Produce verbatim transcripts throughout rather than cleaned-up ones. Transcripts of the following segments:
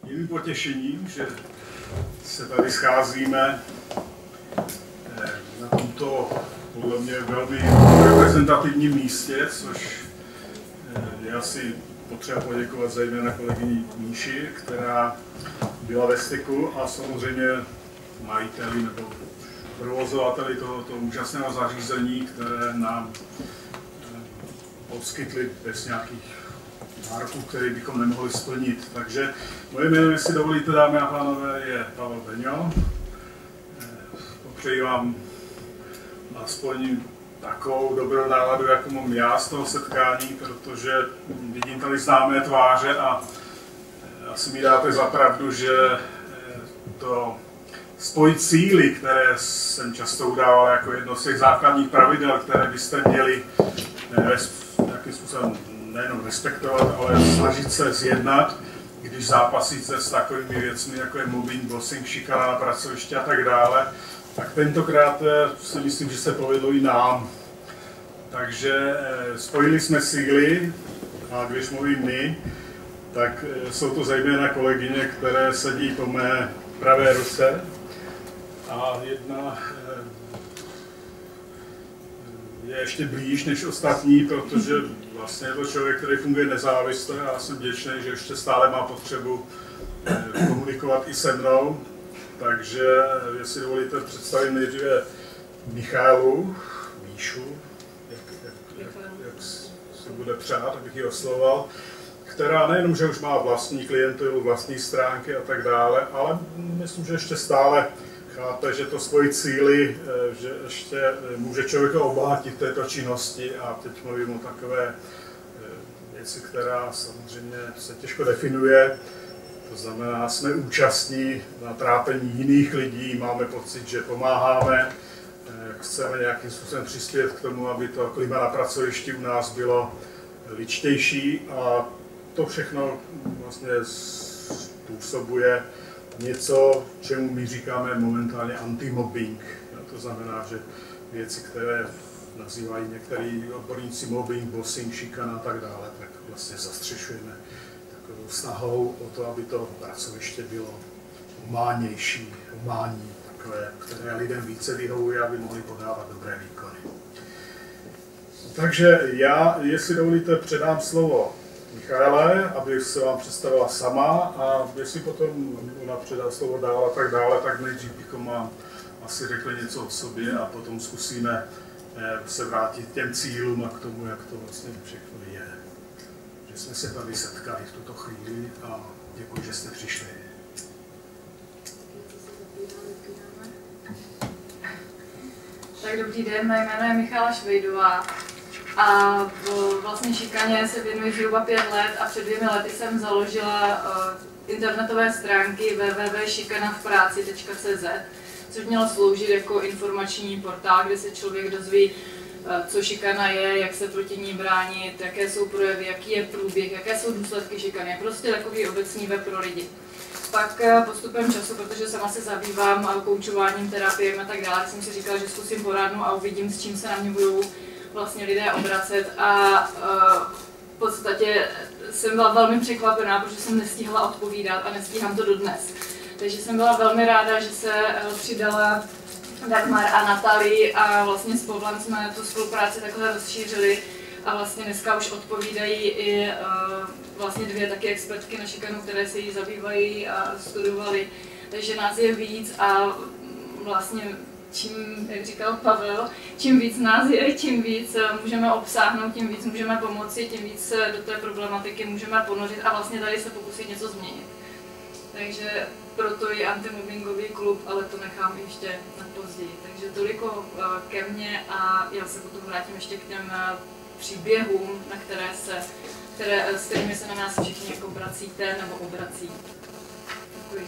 jiným potěšením, že se tady scházíme na tomto podle mě velmi reprezentativním místě, což je asi potřeba poděkovat zejména kolegyni Míši, která byla ve styku, a samozřejmě majiteli nebo provozovateli tohoto úžasného zařízení, které nám poskytli bez nějakých nároků, které bychom nemohli splnit. Takže moje jméno, jestli dovolíte, dámy a pánové, je Pavel Beňo. Popřeji vám aspoň takovou dobrou náladu, jako mám já z toho setkání, protože vidím tady známé tváře a asi mi dáte za pravdu, že to spojit síly, které jsem často udával jako jedno z těch základních pravidel, které byste měli nějakým způsobem nejenom respektovat, ale snažit se zjednat, když zápasíte s takovými věcmi, jako je mobbing, bossing, šikana na pracovišti a tak dále, tak tentokrát si myslím, že se povedlo i nám. Takže spojili jsme síly, a když mluvím my, tak jsou to zejména kolegyně, které sedí po mé pravé ruce, a jedna je ještě blíž než ostatní, protože vlastně je to člověk, který funguje nezávisle, a já jsem vděčný, že ještě stále má potřebu komunikovat i se mnou. Takže, jestli dovolíte, představím nejdříve Michaelu, Míšu, jak, jak, jak, jak se bude přát, abych ji oslovoval, která nejenom, že už má vlastní klientelu, vlastní stránky a tak dále, ale myslím, že ještě stále chápe, že to spojit síly, že ještě může člověka obohatit této činnosti, a teď mluvím o takové věci, která samozřejmě se těžko definuje. To znamená, jsme účastní na trápení jiných lidí, máme pocit, že pomáháme, chceme nějakým způsobem přispět k tomu, aby to klima na pracovišti u nás bylo lidštější, a to všechno vlastně způsobuje něco, čemu my říkáme momentálně anti-mobbing. To znamená, že věci, které nazývají některý odborníci mobbing, bossing, šikana a tak dále, tak vlastně zastřešujeme takovou snahou o to, aby to pracoviště bylo humánnější, humánní, takové, které lidem více vyhovuje, aby mohli podávat dobré výkony. Takže já, jestli dovolíte, předám slovo Michaele, aby se vám představila sama, a jestli potom ona předá slovo dál a tak dále, tak nejdřív bychom vám asi řekli něco o sobě a potom zkusíme se vrátit k těm cílům a k tomu, jak to vlastně všechno je. Že jsme se tady setkali v tuto chvíli, a děkuji, že jste přišli. Tak dobrý den, mé jméno je Michala Švejdová. A vlastně šikaně se věnuji zhruba pět let, a před dvěmi lety jsem založila uh, internetové stránky w w w tečka šikana v práci tečka c z, což mělo sloužit jako informační portál, kde se člověk dozví, uh, co šikana je, jak se proti ní bránit, jaké jsou projevy, jaký je průběh, jaké jsou důsledky šikany. Prostě takový obecný web pro lidi. Pak postupem času, protože sama se zabývám koučováním, terapiemi a tak dále, jsem si říkala, že zkusím poradnu a uvidím, s čím se na mě budou vlastně lidé obracet, a uh, v podstatě jsem byla velmi překvapená, protože jsem nestihla odpovídat a nestíhám to dodnes. Takže jsem byla velmi ráda, že se uh, přidala Dagmar a Natalie, a vlastně s Pavlem jsme tu spolupráci takhle rozšířili, a vlastně dneska už odpovídají i uh, vlastně dvě taky expertky na šikanu, které se jí zabývají a studovali. Takže nás je víc, a vlastně čím, jak říkal Pavel, čím víc nás je, tím víc můžeme obsáhnout, tím víc můžeme pomoci, tím víc se do té problematiky můžeme ponořit a vlastně tady se pokusit něco změnit. Takže proto je antimobbingový klub, ale to nechám ještě na později. Takže toliko ke mně, a já se potom vrátím ještě k těm příběhům, na které se, které, s kterými se na nás všichni jako obracíte nebo obrací. Děkuji.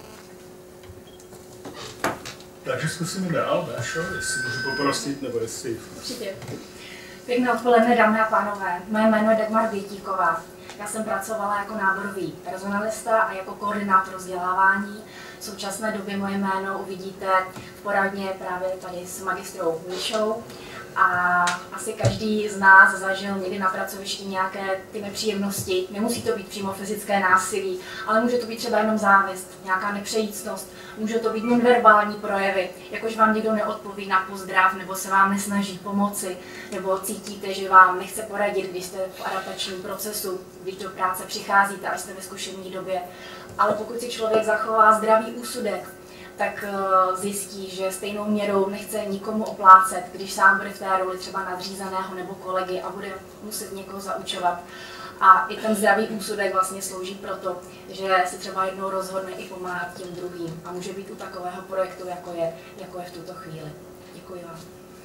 Takže zkusíme dál, Dášo, jestli můžu poprosit, nebo jestli... Určitě. Pěkné odpoledne, dámy a pánové. Moje jméno je Dagmar Bětíková. Já jsem pracovala jako náborový personalista a jako koordinátor vzdělávání. V současné době moje jméno uvidíte v poradně právě tady s magistrou Míšou. A asi každý z nás zažil někdy na pracovišti nějaké ty nepříjemnosti. Nemusí to být přímo fyzické násilí, ale může to být třeba jenom závist, nějaká nepřejícnost, může to být nonverbální projevy, jakož vám někdo neodpoví na pozdrav, nebo se vám nesnaží pomoci, nebo cítíte, že vám nechce poradit, když jste v adaptačním procesu, když do práce přicházíte a jste ve zkušební době. Ale pokud si člověk zachová zdravý úsudek, tak zjistí, že stejnou měrou nechce nikomu oplácet, když sám bude v té roli třeba nadřízeného nebo kolegy a bude muset někoho zaučovat. A i ten zdravý úsudek vlastně slouží proto, že si třeba jednou rozhodne i pomáhat těm druhým a může být u takového projektu, jako je, jako je v tuto chvíli. Děkuji vám.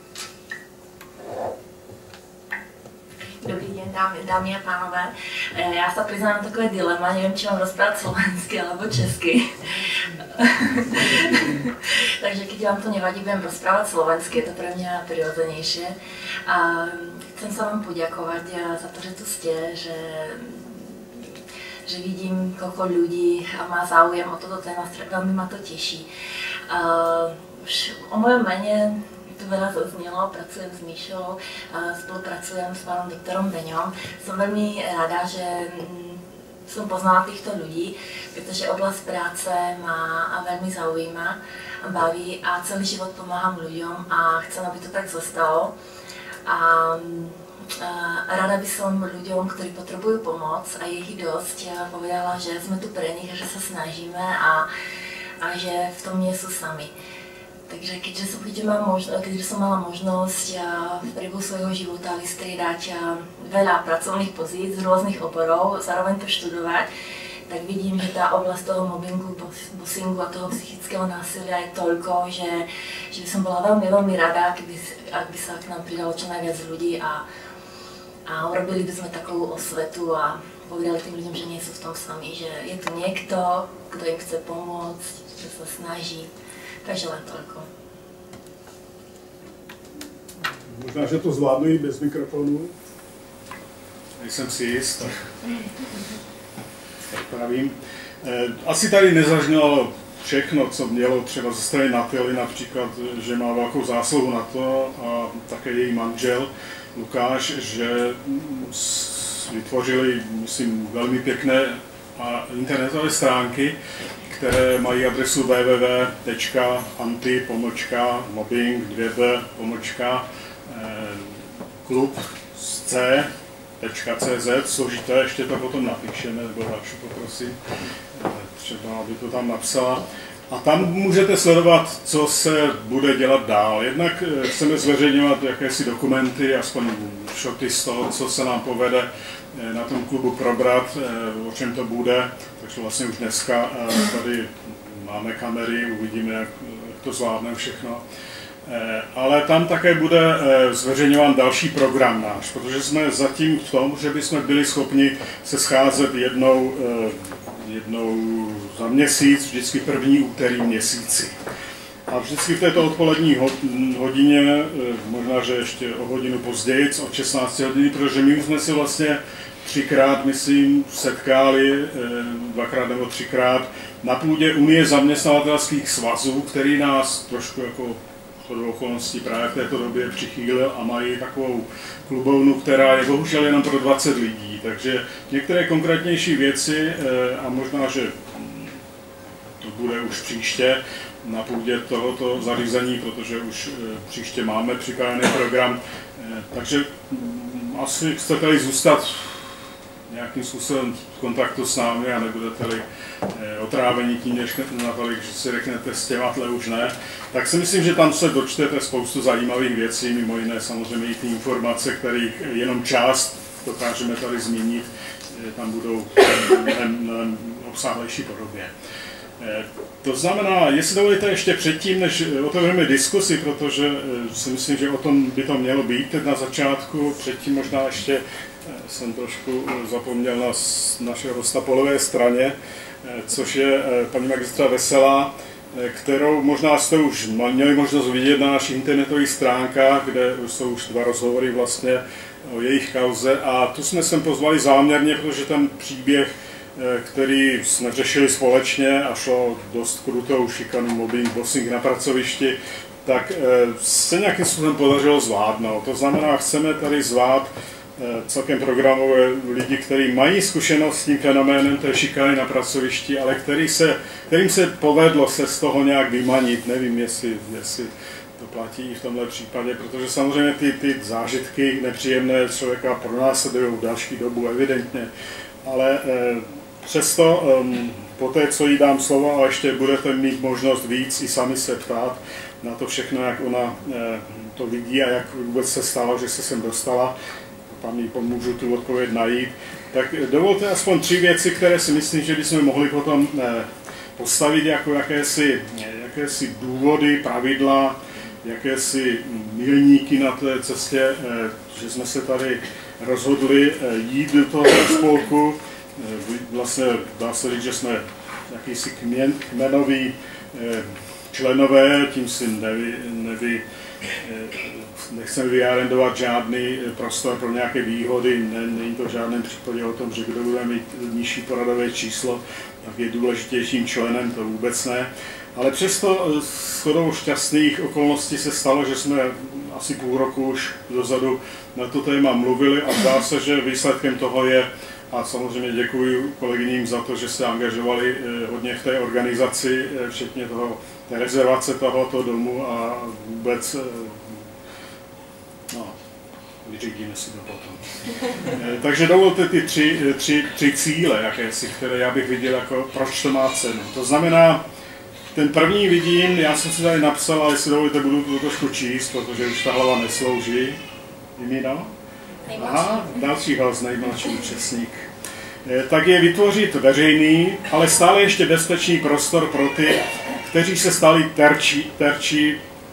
Dobrý den, dámy, dámy a pánové. Já se přiznám na takové dilema, nevím, či mám rozprávat slovensky alebo česky. Takže když vám to nevadí, budem rozprávat slovensky, je to pro mě přirozenější. A chcem se vám poděkovat za to, že tu jste, že, že vidím, koľko ľudí má záujem o toto téma, velmi ma to těší. Už o mojom mene tu veľa zaznělo, pracujem s Míšou, spolupracujem s pánom doktorom Beňom. Som veľmi rada, že som poznala týchto ľudí, pretože oblasť práce ma veľmi zaujíma, baví a celý život pomáham ľuďom a chcem, aby to tak zostalo. A rada by som ľuďom, ktorí potrebujú pomoc a je ich dosť, povedala, že sme tu pre nich, že sa snažíme a, a že v tom nie sú sami. Takže keďže som, možno, keďže som mala možnosť v priebehu svojho života vystriedať veľa pracovných pozícií z rôznych oborov, zároveň to študovať, tak vidím, že tá oblasť toho mobbingu, bossingu a toho psychického násilia je toľko, že, že by som bola veľmi, veľmi rada, keby, ak by sa k nám pridalo čo najviac ľudí a, a urobili by sme takovú osvetu a povedali tým ľuďom, že nie sú v tom sami, že je tu niekto, kto im chce pomôcť, že sa snaží. Takže len toľko. Možná, že to zvládnu i bez mikrofonu. Nejsem si jist, tak, tak pravím. Asi tady nezaznělo všechno, co mělo třeba ze strany Natalie, například, že má velkou zásluhu na to a také její manžel Lukáš, že vytvořili, myslím, velmi pěkné internetové stránky, které mají adresu w w w tečka anti pomlčka mobbing dvě b pomlčka klub c tečka c z, složité, ještě to potom napíšeme, nebo další poprosím, třeba aby to tam napsala. A tam můžete sledovat, co se bude dělat dál. Jednak chceme zveřejňovat jakési dokumenty, aspoň šoty z toho, co se nám povede na tom klubu probrat, o čem to bude. Takže vlastně už dneska tady máme kamery, uvidíme, jak to zvládneme všechno. Ale tam také bude zveřejňován další program náš, protože jsme zatím v tom, že bychom byli schopni se scházet jednou, jednou za měsíc, vždycky první úterý měsíci. A vždycky v této odpolední hodině, možná, že ještě o hodinu později, od šestnácti hodin, protože my už jsme se vlastně třikrát, myslím, setkali, dvakrát nebo třikrát, na půdě Unie zaměstnavatelských svazů, který nás trošku jako shodou okolností právě v této době přichýlil a mají takovou klubovnu, která je bohužel jenom pro dvacet lidí. Takže některé konkrétnější věci, a možná, že to bude už příště na půdě tohoto zařízení, protože už příště máme připravený program. Takže asi chcete-li zůstat nějakým způsobem v kontaktu s námi a nebudete-li otrávení tím, než natolik, že si řeknete s těmatle už ne, tak si myslím, že tam se dočtete spoustu zajímavých věcí, mimo jiné samozřejmě i ty informace, kterých jenom část dokážeme tady zmínit, tam budou v mnohem obsáhlejší podobě. To znamená, jestli dovolíte ještě předtím, než otevřeme diskusi, protože si myslím, že o tom by to mělo být na začátku, předtím možná ještě jsem trošku zapomněl na našeho hosta po levé straně, což je paní magistra Veselá, kterou možná jste už měli možnost vidět na našich internetových stránkách, kde jsou už dva rozhovory vlastně o jejich kauze. A tu jsme sem pozvali záměrně, protože ten příběh, který jsme řešili společně a šlo dost krutou šikanu, mobbing, bossing na pracovišti, tak se nějakým způsobem podařilo zvládnout. To znamená, chceme tady zvát celkem programové lidi, kteří mají zkušenost s tím fenoménem té šikany na pracovišti, ale který se, kterým se povedlo se z toho nějak vymanit. Nevím, jestli, jestli to platí i v tomhle případě, protože samozřejmě ty, ty zážitky nepříjemné člověka pronásledují v další dobu, evidentně. Ale eh, přesto, eh, po té, co jí dám slovo, a ještě budete mít možnost víc i sami se ptát na to všechno, jak ona eh, to vidí a jak vůbec se stalo, že se sem dostala, tam jí pomůžu tu odpověď najít. Tak dovolte aspoň tři věci, které si myslím, že bychom mohli potom eh, postavit jako jakési, jakési důvody, pravidla, jakési milníky na té cestě, eh, že jsme se tady rozhodli eh, jít do toho spolku. Eh, vlastně dá se říct, že jsme jakýsi kměn, kmenoví eh, členové, tím si nevy, nevy nechceme vyarendovat žádný prostor pro nějaké výhody, není to v žádném případě o tom, že kdo bude mít nižší poradové číslo, tak je důležitějším členem, to vůbec ne. Ale přesto shodou šťastných okolností se stalo, že jsme asi půl roku už dozadu na to téma mluvili a zdá se, že výsledkem toho je, a samozřejmě děkuji kolegyním za to, že se angažovali hodně v té organizaci, včetně toho, té rezervace tohoto domu a vůbec, no, vyřídíme si to potom. Takže dovolte ty tři, tři, tři cíle, jakési, které já bych viděl, jako proč to má cenu. To znamená, ten první vidím, já jsem si tady napsal, ale jestli dovolíte, budu to trošku číst, protože už ta hlava neslouží. Jimino? Aha, další hlas, nejmladší účastník. Tak je vytvořit veřejný, ale stále ještě bezpečný prostor pro ty, kteří se stali terčí, terčí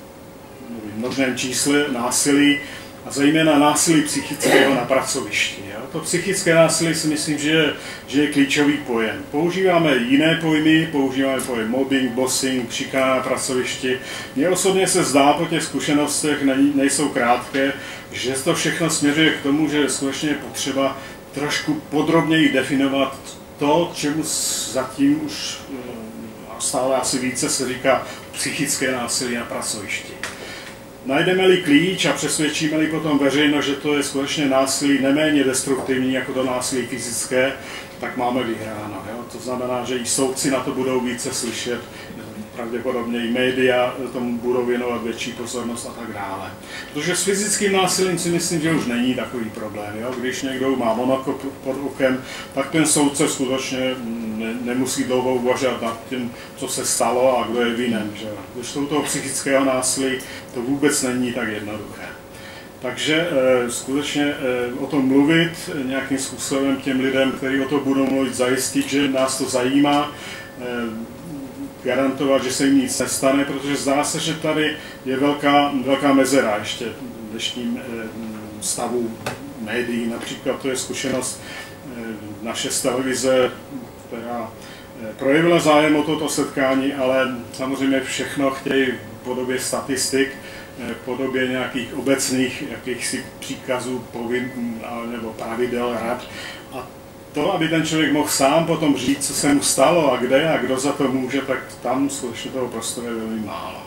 v množném čísle násilí, a zejména násilí psychického na pracovišti. Jo? To psychické násilí si myslím, že je, že je klíčový pojem. Používáme jiné pojmy, používáme pojem mobbing, bossing, šikana na pracovišti. Mně osobně se zdá po těch zkušenostech, nejsou krátké, že to všechno směřuje k tomu, že skutečně je potřeba trošku podrobněji definovat to, čemu zatím už stále asi více se říká psychické násilí na pracovišti. Najdeme-li klíč a přesvědčíme-li potom veřejnost, že to je skutečně násilí neméně destruktivní jako to násilí fyzické, tak máme vyhráno. Jo? To znamená, že i soudci na to budou více slyšet, pravděpodobně i média tomu budou věnovat větší pozornost a tak dále. Protože s fyzickým násilím si myslím, že už není takový problém. Jo? Když někdo má monokl pod okem, tak ten soudce skutečně ne, nemusí dlouho uvažovat nad tím, co se stalo a kdo je vinen. Že? Když jsou toho psychického násilí, to vůbec není tak jednoduché. Takže e, skutečně e, o tom mluvit nějakým způsobem těm lidem, kteří o to budou mluvit, zajistit, že nás to zajímá, e, garantovat, že se jim nic nestane, protože zdá se, že tady je velká, velká mezera ještě v dnešním stavu médií. Například to je zkušenost naše z televize, která projevila zájem o toto setkání, ale samozřejmě všechno chtějí v podobě statistik, v podobě nějakých obecných jakýchsi příkazů povin, nebo pravidel rad. A to, aby ten člověk mohl sám potom říct, co se mu stalo a kde a kdo za to může, tak tam skutečně toho prostoru je velmi málo.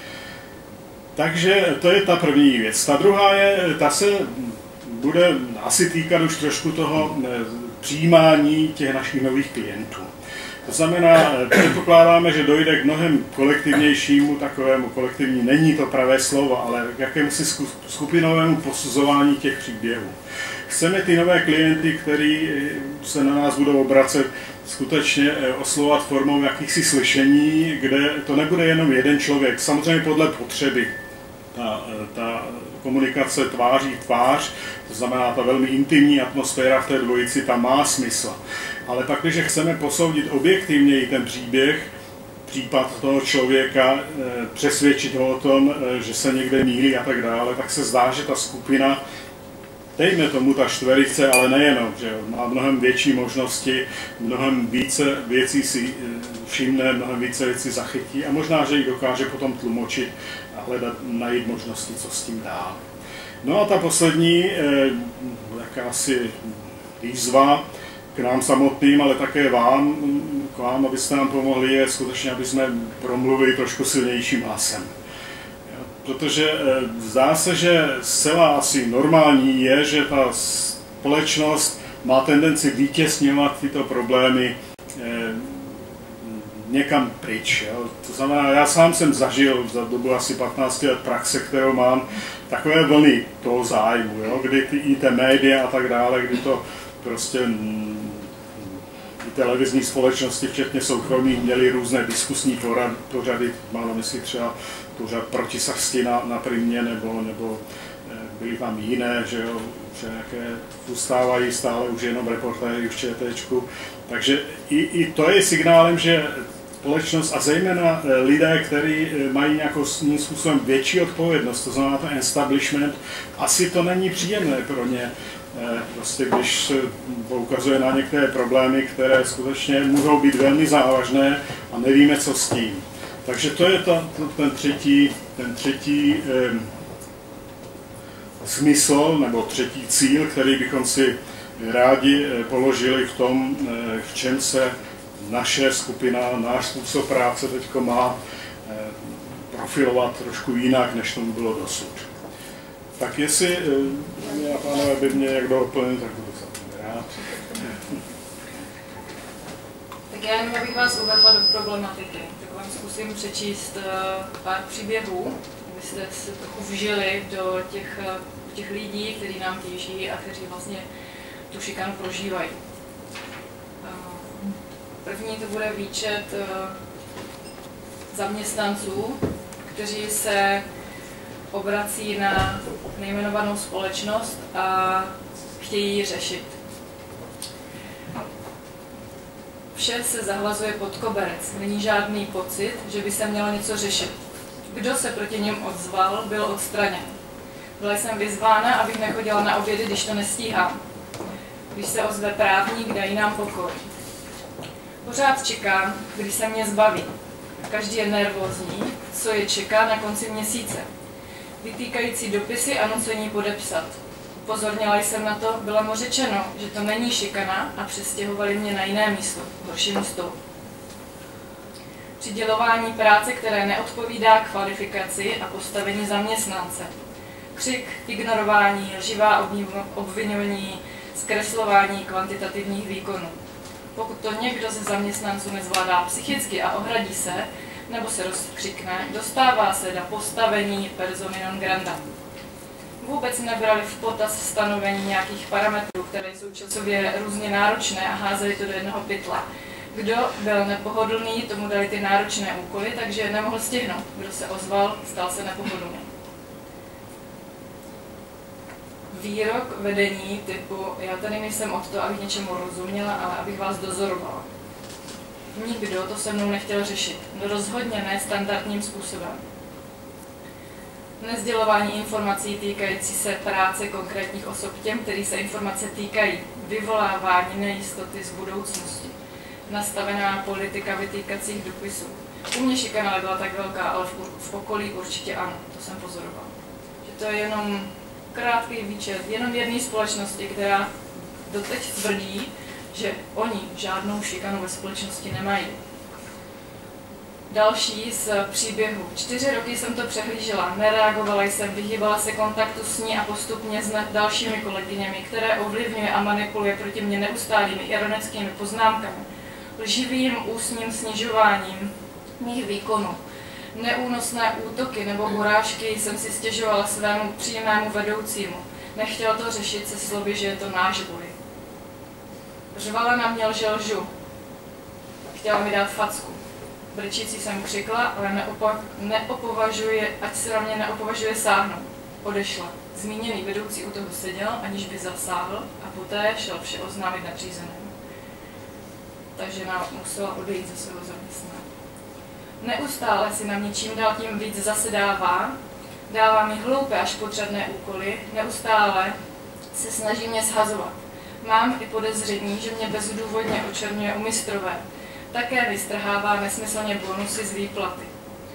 Takže to je ta první věc. Ta druhá je, ta se bude asi týkat už trošku toho přijímání těch našich nových klientů. To znamená, předpokládáme, že dojde k mnohem kolektivnějšímu, takovému kolektivní, není to pravé slovo, ale k jakémusi skupinovému posuzování těch příběhů. Chceme ty nové klienty, kteří se na nás budou obracet, skutečně oslovovat formou jakýchsi slyšení, kde to nebude jenom jeden člověk, samozřejmě podle potřeby. Ta, ta komunikace tváří tvář, to znamená ta velmi intimní atmosféra v té dvojici, tam má smysl. Ale pak, když chceme posoudit objektivněji ten příběh, případ toho člověka, přesvědčit ho o tom, že se někde mýlí a tak dále, tak se zdá, že ta skupina, dejme tomu ta čtverice, ale nejenom, že má mnohem větší možnosti, mnohem více věcí si všimne, mnohem více věcí zachytí a možná, že ji dokáže potom tlumočit a hledat, najít možnosti, co s tím dál. No a ta poslední, jakási výzva k nám samotným, ale také vám, k vám, abyste nám pomohli, je skutečně, aby jsme promluvili trošku silnějším hlasem. protože zdá se, že zcela asi normální je, že ta společnost má tendenci vytěsňovat tyto problémy někam pryč. Jo. To znamená, já sám jsem zažil za dobu asi patnáct let praxe, kterou mám, takové vlny toho zájmu, jo, kdy ty, i ty média a tak dále, kdy to prostě i televizní společnosti, včetně soukromých, měly různé diskusní porad, pořady, mám na mysli třeba pořad proti Sasti na, na Primě, nebo, nebo byly tam jiné, že jo, že jaké zůstávají stále už jenom reportéry v ČTčku. Takže i, i to je signálem, že společnost a zejména lidé, kteří mají nějakým způsobem větší odpovědnost, to znamená ten establishment, asi to není příjemné pro ně. Prostě když se poukazuje na některé problémy, které skutečně můžou být velmi závažné a nevíme, co s tím. Takže to je ta, ten třetí, ten třetí eh, smysl nebo třetí cíl, který bychom si rádi položili v tom, eh, v čem se naše skupina, náš způsob práce teď má eh, profilovat trošku jinak, než tomu bylo dosud. Tak jestli, dámy a pánové, by mě někdo doplnil, tak budu za rád. Tak já jenom abych vás uvedla do problematiky, tak vám zkusím přečíst pár příběhů, abyste se trochu vžili do těch, těch lidí, kteří nám tíží a kteří vlastně tu šikanu prožívají. První to bude výčet zaměstnanců, kteří se obrací na nejmenovanou společnost a chtějí ji řešit. Vše se zahlazuje pod koberec. Není žádný pocit, že by se mělo něco řešit. Kdo se proti něm odzval, byl odstraněn. Byla jsem vyzvána, abych nechodila na obědy, když to nestíhám. Když se ozve právník, dají nám pokoj. Pořád čekám, když se mě zbaví. Každý je nervózní, co je čeká na konci měsíce. Vytýkající dopisy a nucení podepsat. Upozornila jsem na to, bylo mu řečeno, že to není šikana a přestěhovali mě na jiné místo, horšímu stolu. Přidělování práce, které neodpovídá kvalifikaci a postavení zaměstnance. Křik, ignorování, lživá obviňování, zkreslování kvantitativních výkonů. Pokud to někdo ze zaměstnanců nezvládá psychicky a ohradí se, nebo se rozkřikne, dostává se do postavení persony non grata. Vůbec nebrali v potaz stanovení nějakých parametrů, které jsou časově různě náročné a házeli to do jednoho pytla. Kdo byl nepohodlný, tomu dali ty náročné úkoly, takže nemohl stihnout. Kdo se ozval, stal se nepohodlný. Výrok vedení typu, já tady nejsem od toho, abych něčemu rozuměla, ale abych vás dozorovala. Nikdo to se mnou nechtěl řešit. No rozhodně ne standardním způsobem. Nesdělování informací týkající se práce konkrétních osob těm, který se informace týkají. Vyvolávání nejistoty z budoucnosti. Nastavená politika vytýkacích dopisů. U mě šikana nebyla tak velká, ale v okolí určitě ano. To jsem pozorovala. Že to je jenom krátký výčet, jenom jedné společnosti, která doteď tvrdí, že oni žádnou šikanu ve společnosti nemají. Další z příběhu. Čtyři roky jsem to přehlížela, nereagovala jsem, vyhýbala se kontaktu s ní a postupně s dalšími kolegyněmi, které ovlivňuje a manipuluje proti mě neustálými ironickými poznámkami, lživým ústním snižováním mých výkonů. Neúnosné útoky nebo urážky jsem si stěžovala svému přímému vedoucímu. Nechtěl to řešit se slovy, že je to náš boj. Řvala na mě, že lžu. Chtěla mi dát facku. Brčící jsem křikla, ale neopo neopovažuje, ať se na mě neopovažuje sáhnout. Odešla. Zmíněný vedoucí u toho seděl, aniž by zasáhl, a poté šel vše oznámit nadřízenému. Takže žena musela odejít ze svého zaměstnání. Neustále si na mě čím dál tím víc zasedává, dává mi hloupé až podřadné úkoly, neustále se snaží mě shazovat. Mám i podezření, že mě bezdůvodně očerňuje u mistrové. Také vystrhává nesmyslně bonusy z výplaty.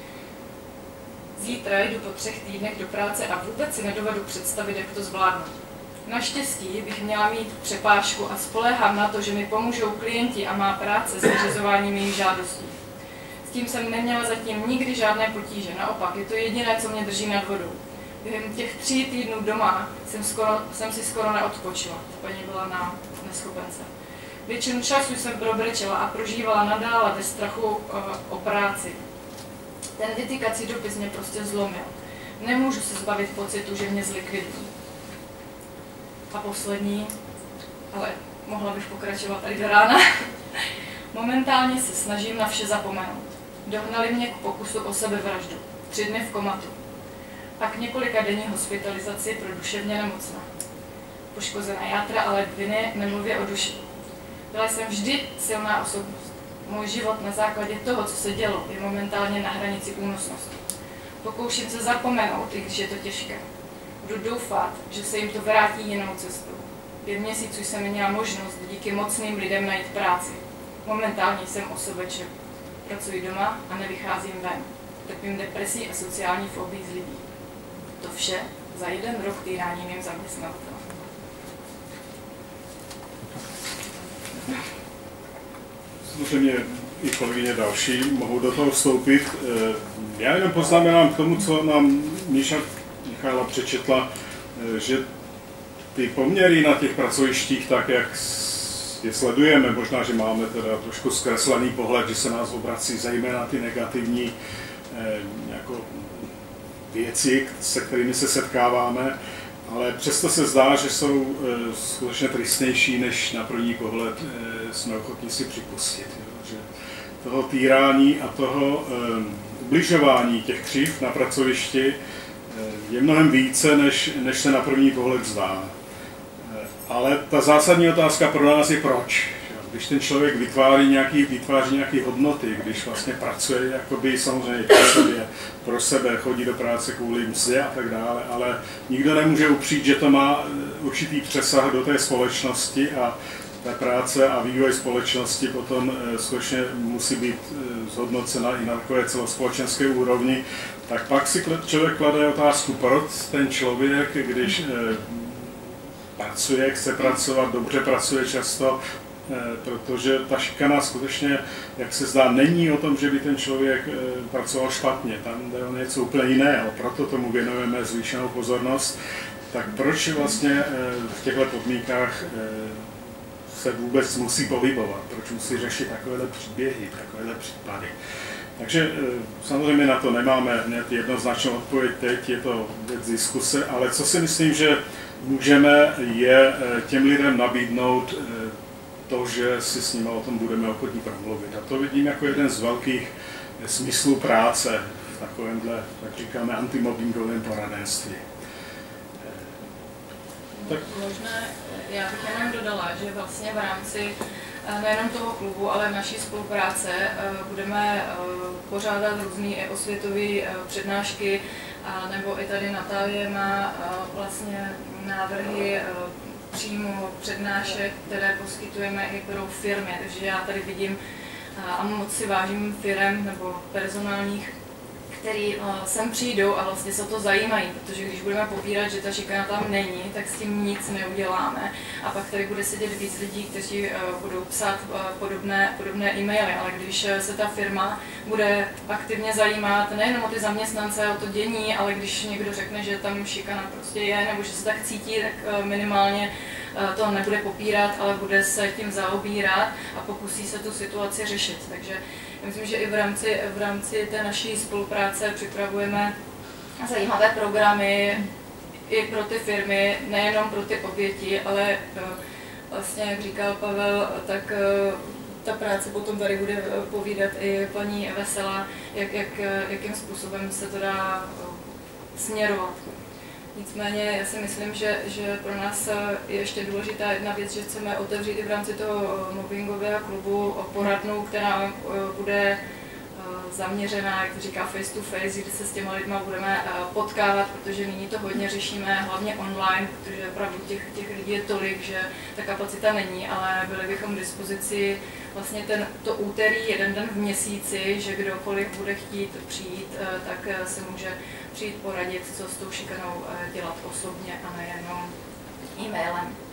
Zítra jdu po třech týdnech do práce a vůbec si nedovedu představit, jak to zvládnu. Naštěstí bych měla mít přepážku a spoléhám na to, že mi pomůžou klienti a má práce s vyřizováním jejich žádostí. S S tím jsem neměla zatím nikdy žádné potíže, naopak, je to jediné, co mě drží nad vodou. Během těch tří týdnů doma jsem, skoro, jsem si skoro neodpočila, paní byla na neschopence. Většinu času jsem probrečela a prožívala nadále ve strachu uh, o práci. Ten vytýkací dopis mě prostě zlomil. Nemůžu se zbavit pocitu, že mě zlikvidují. A poslední, ale mohla bych pokračovat tady do rána. Momentálně se snažím na vše zapomenout. Dohnali mě k pokusu o sebevraždu. Tři dny v komatu. Pak několika denní hospitalizaci pro duševně nemocné. Poškozená játra a ledviny, nemluvě o duši. Byla jsem vždy silná osobnost. Můj život na základě toho, co se dělo, je momentálně na hranici únosnosti. Pokouším se zapomenout, i když je to těžké. Budu doufat, že se jim to vrátí jinou cestou. Pět měsíců jsem měla možnost díky mocným lidem najít práci. Momentálně jsem osoveček. Pracuji doma a nevycházím ven. Trpím depresí a sociální fobii z lidí. To vše za jeden rok týrání mým zaměstnavatelem. Samozřejmě i kolegyně další mohou do toho vstoupit. Já jenom poznamenám k tomu, co nám Míša Michála přečetla, že ty poměry na těch pracovištích, tak jak je sledujeme, možná, že máme teda trošku zkreslený pohled, že se nás obrací zejména ty negativní jako věci, se kterými se setkáváme, ale přesto se zdá, že jsou skutečně tristnější, než na první pohled jsme ochotní si připustit. Že toho týrání a toho ubližování těch křiv na pracovišti je mnohem více, než, než se na první pohled zdá. Ale ta zásadní otázka pro nás je proč. Když ten člověk vytváří nějaký, vytváří nějaké hodnoty, když vlastně pracuje jakoby samozřejmě pro sebe, pro sebe, chodí do práce kvůli mzdě a tak dále, ale nikdo nemůže upřít, že to má určitý přesah do té společnosti a ta práce a vývoj společnosti potom skutečně musí být zhodnocena i na takové celospolečenské úrovni, tak pak si člověk klade otázku, proč ten člověk, když pracuje, chce pracovat, dobře pracuje často, protože ta šikana skutečně, jak se zdá, není o tom, že by ten člověk pracoval špatně, tam jde o něco úplně jiného, proto tomu věnujeme zvýšenou pozornost. Tak proč vlastně v těchto podmínkách se vůbec musí pohybovat, proč musí řešit takovéhle příběhy, takovéhle případy. Takže samozřejmě na to nemáme jednoznačnou odpověď teď, je to věc diskuse, ale co si myslím, že můžeme, je těm lidem nabídnout to, že si s nimi o tom budeme ochotní promluvit. A to vidím jako jeden z velkých smyslů práce v takovémhle, tak říkáme, antimobbingovém poradenství. Tak. Možná já bych jenom dodala, že vlastně v rámci nejenom toho klubu, ale naší spolupráce budeme pořádat různé osvětové přednášky, nebo i tady Natálie má vlastně návrhy přímo přednášek, které poskytujeme i pro firmy, takže já tady vidím a moc si vážím firem nebo personálních, který sem přijdou a vlastně se o to zajímají, protože když budeme popírat, že ta šikana tam není, tak s tím nic neuděláme. A pak tady bude sedět víc lidí, kteří budou psát podobné, podobné e-maily, ale když se ta firma bude aktivně zajímat nejenom o ty zaměstnance, o to dění, ale když někdo řekne, že tam šikana prostě je, nebo že se tak cítí, tak minimálně to nebude popírat, ale bude se tím zaobírat a pokusí se tu situaci řešit. Takže myslím, že i v rámci, v rámci té naší spolupráce připravujeme zajímavé programy i pro ty firmy, nejenom pro ty oběti, ale vlastně, jak říkal Pavel, tak ta práce potom tady bude povídat i paní Veselá, jak, jak, jakým způsobem se to dá směrovat. Nicméně já si myslím, že, že pro nás je ještě důležitá jedna věc, že chceme otevřít i v rámci toho mobbingového klubu poradnu, která bude zaměřená, jak to říká, face to face, kdy se s těma lidma budeme potkávat, protože nyní to hodně řešíme, hlavně online, protože opravdu těch, těch lidí je tolik, že ta kapacita není, ale byli bychom k dispozici vlastně ten, to úterý, jeden den v měsíci, že kdokoliv bude chtít přijít, tak se může přijít poradit, co s tou šikanou dělat osobně a nejenom e-mailem.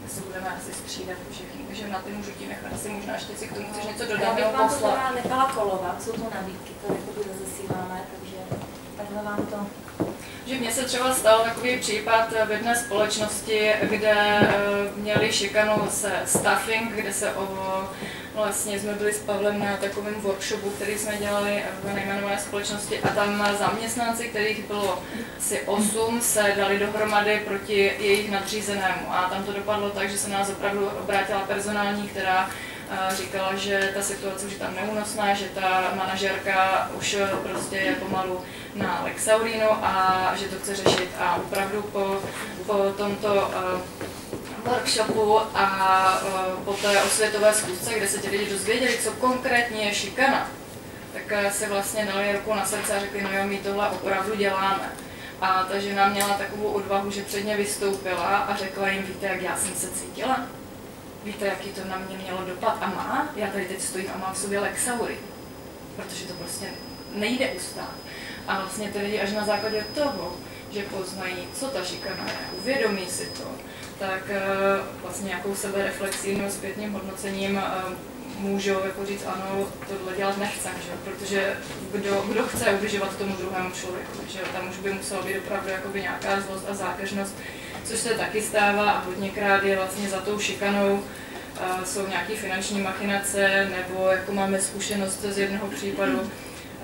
my se budeme asi střídat všichni, takže na ty můžu ti nechat asi možná ještě si k tomu chceš něco dodat Já bych nebo vám to poslat. teda nechala kolovat, jsou to nabídky, to jakoby rozesíláme, takže takhle vám to... Že mně se třeba stal takový případ v jedné společnosti, kde měli šikanu se staffing, kde se o, vlastně jsme byli s Pavlem na takovém workshopu, který jsme dělali v nejmenované společnosti a tam zaměstnanci, kterých bylo asi osm, se dali dohromady proti jejich nadřízenému a tam to dopadlo tak, že se nás opravdu obrátila personální, která říkala, že ta situace už je tam neúnosná, že ta manažerka už prostě je pomalu na Lexaurinu a že to chce řešit. A opravdu po, po tomto uh, workshopu a uh, po té osvětové zkusce, kde se ti lidi dozvěděli, co konkrétně je šikana, tak se vlastně dali ruku na srdce a řekli, no jo, my tohle opravdu děláme. A ta žena měla takovou odvahu, že před ně vystoupila a řekla jim, víte, jak já jsem se cítila? Víte, jaký to na mě mělo dopad a má? Já tady teď stojím a mám v sobě Lexaurin, protože to prostě nejde ustát. A vlastně ty lidi až na základě toho, že poznají, co ta šikana je, uvědomí si to, tak vlastně nějakou sebereflexí nebo zpětným hodnocením můžou jako říct, ano, tohle dělat nechcem, že? Protože kdo, kdo chce ubližovat tomu druhému člověku, že tam už by musela být opravdu jakoby nějaká zlost a zákeřnost, což se taky stává a hodněkrát je vlastně za tou šikanou uh, jsou nějaké finanční machinace, nebo jako máme zkušenost z jednoho případu, uh,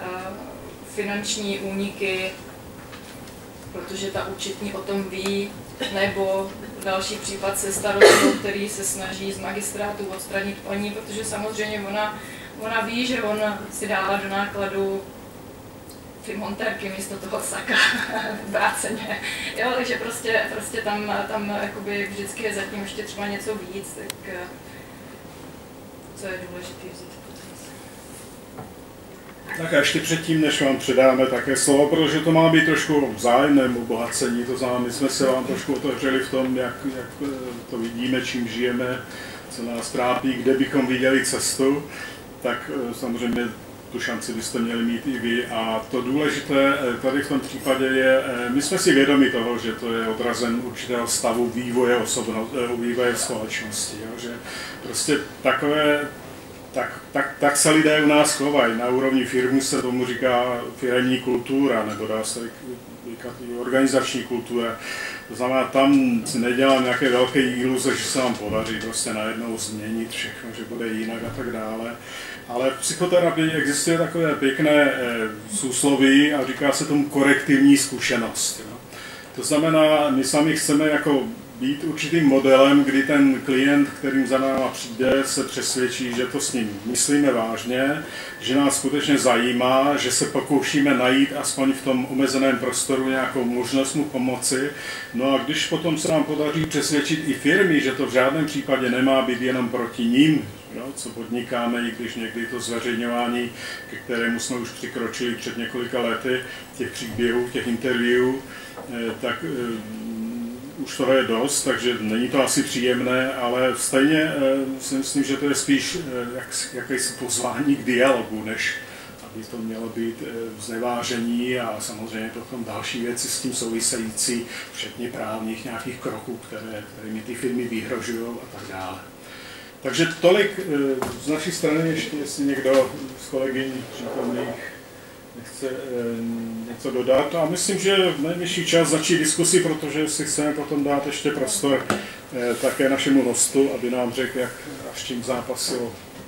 finanční úniky, protože ta účetní o tom ví, nebo další případ se starostou, který se snaží z magistrátu odstranit paní, protože samozřejmě ona, ona ví, že on si dává do nákladu ty montérky místo toho saka vráceně. Jo, takže prostě, prostě tam, tam jakoby vždycky je zatím ještě třeba něco víc, tak co je důležité vzít. Tak a ještě předtím, než vám předáme také slovo, protože to má být trošku o vzájemném obohacení, to znamená, my jsme se vám trošku otevřeli v tom, jak, jak to vidíme, čím žijeme, co nás trápí, kde bychom viděli cestu, tak samozřejmě tu šanci byste měli mít i vy. A to důležité tady v tom případě je, my jsme si vědomi toho, že to je odrazem určitého stavu vývoje osobnosti, vývoje společnosti, jo? Že prostě takové Tak, tak, tak se lidé u nás chovají. Na úrovni firmy se tomu říká firemní kultura, nebo dá se říkat i organizační kultura. To znamená, tam si nedělám nějaké velké iluze, že se vám podaří prostě najednou změnit všechno, že bude jinak a tak dále. Ale v psychoterapii existuje takové pěkné sousloví a říká se tomu korektivní zkušenost. Jo. To znamená, my sami chceme jako být určitým modelem, kdy ten klient, kterým za náma přijde, se přesvědčí, že to s ním myslíme vážně, že nás skutečně zajímá, že se pokoušíme najít aspoň v tom omezeném prostoru nějakou možnost mu pomoci. No a když potom se nám podaří přesvědčit i firmy, že to v žádném případě nemá být jenom proti ním, jo, co podnikáme, i když někdy to zveřejňování, ke kterému jsme už přikročili před několika lety, těch příběhů, těch interviewů, tak už toho je dost, takže není to asi příjemné, ale stejně eh, si myslím, že to je spíš eh, jak, jakési pozvání k dialogu, než aby to mělo být eh, znevážení a samozřejmě potom další věci s tím související, včetně právních nějakých kroků, které, kterými ty firmy vyhrožují a tak dále. Takže tolik eh, z naší strany, ještě jestli někdo z kolegyň přítomných nechce e, něco dodat. A myslím, že je nejvyšší čas začít diskusi, protože si chceme potom dát ještě prostor e, také našemu hostu, aby nám řekl, jak a s čím zápasili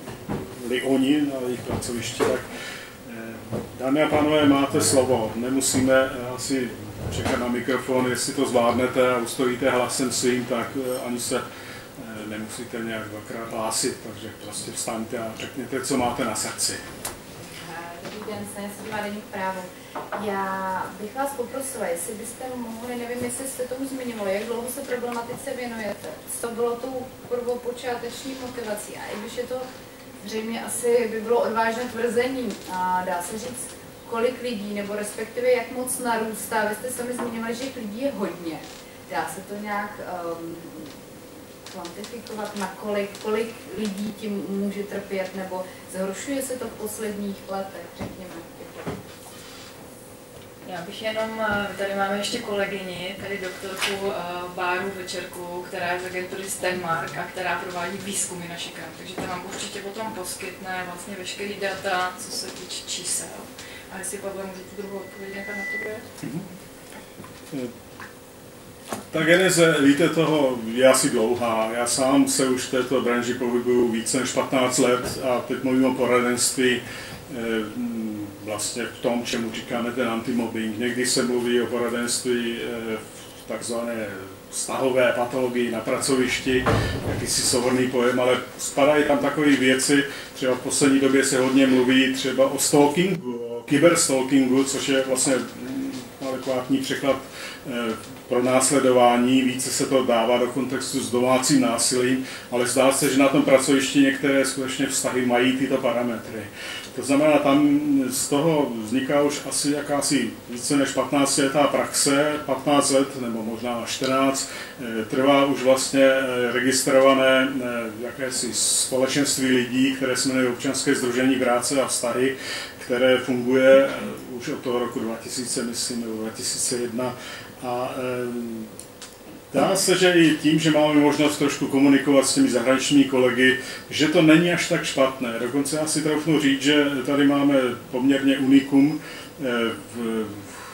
oni na jejich pracovišti. Tak, e, dámy a pánové, máte slovo. Nemusíme e, asi čekat na mikrofon, jestli to zvládnete a ustojíte hlasem svým, tak e, ani se e, nemusíte nějak dvakrát hlásit, takže prostě vstaňte a řekněte, co máte na srdci. Dobrý den, Stanislav Mádení právo. Já bych vás poprosila, jestli byste mohli, nevím, jestli jste tomu zmiňovali, jak dlouho se problematice věnujete, co bylo tou prvopočáteční motivací. A i když je to zřejmě asi by bylo odvážné tvrzení, a dá se říct, kolik lidí, nebo respektive jak moc narůstá. Vy jste sami zmiňovali, že těch lidí je hodně. Dá se to nějak um, kvantifikovat, na kolik, kolik lidí tím může trpět, nebo zhoršuje se to v posledních letech, řekněme? Já bych jenom, tady máme ještě kolegyni, tady doktorku Báru Večerku, která je z agentury Stenmark a která provádí výzkumy na šikanu, takže ta vám určitě potom poskytne vlastně veškerý data, co se týče čísel. A jestli, Pavle, můžete druhou odpověď nechat na to být? Ta geneze, víte toho, je asi dlouhá. Já sám se už v této branži pohybuju více než patnáct let a teď mluvím o poradenství vlastně v tom, čemu říkáme ten antimobbing. Někdy se mluví o poradenství v takzvané vztahové patologii na pracovišti, jakýsi souhrnný pojem, ale spadají tam takové věci, třeba v poslední době se hodně mluví třeba o stalkingu, o kyberstalkingu, což je vlastně adekvátní překlad pro následování, více se to dává do kontextu s domácím násilím, ale zdá se, že na tom pracovišti některé skutečně vztahy mají tyto parametry. To znamená, tam z toho vzniká už asi jakási více než patnáctiletá praxe, patnáct let nebo možná čtrnáct, trvá už vlastně registrované jakési společenství lidí, které se jmenuje Občanské sdružení práce a vztahy, které funguje už od toho roku dva tisíce, myslím, nebo dva tisíce jedna. A dá se, že i tím, že máme možnost trošku komunikovat s těmi zahraničními kolegy, že to není až tak špatné. Dokonce já si troufnu říct, že tady máme poměrně unikum v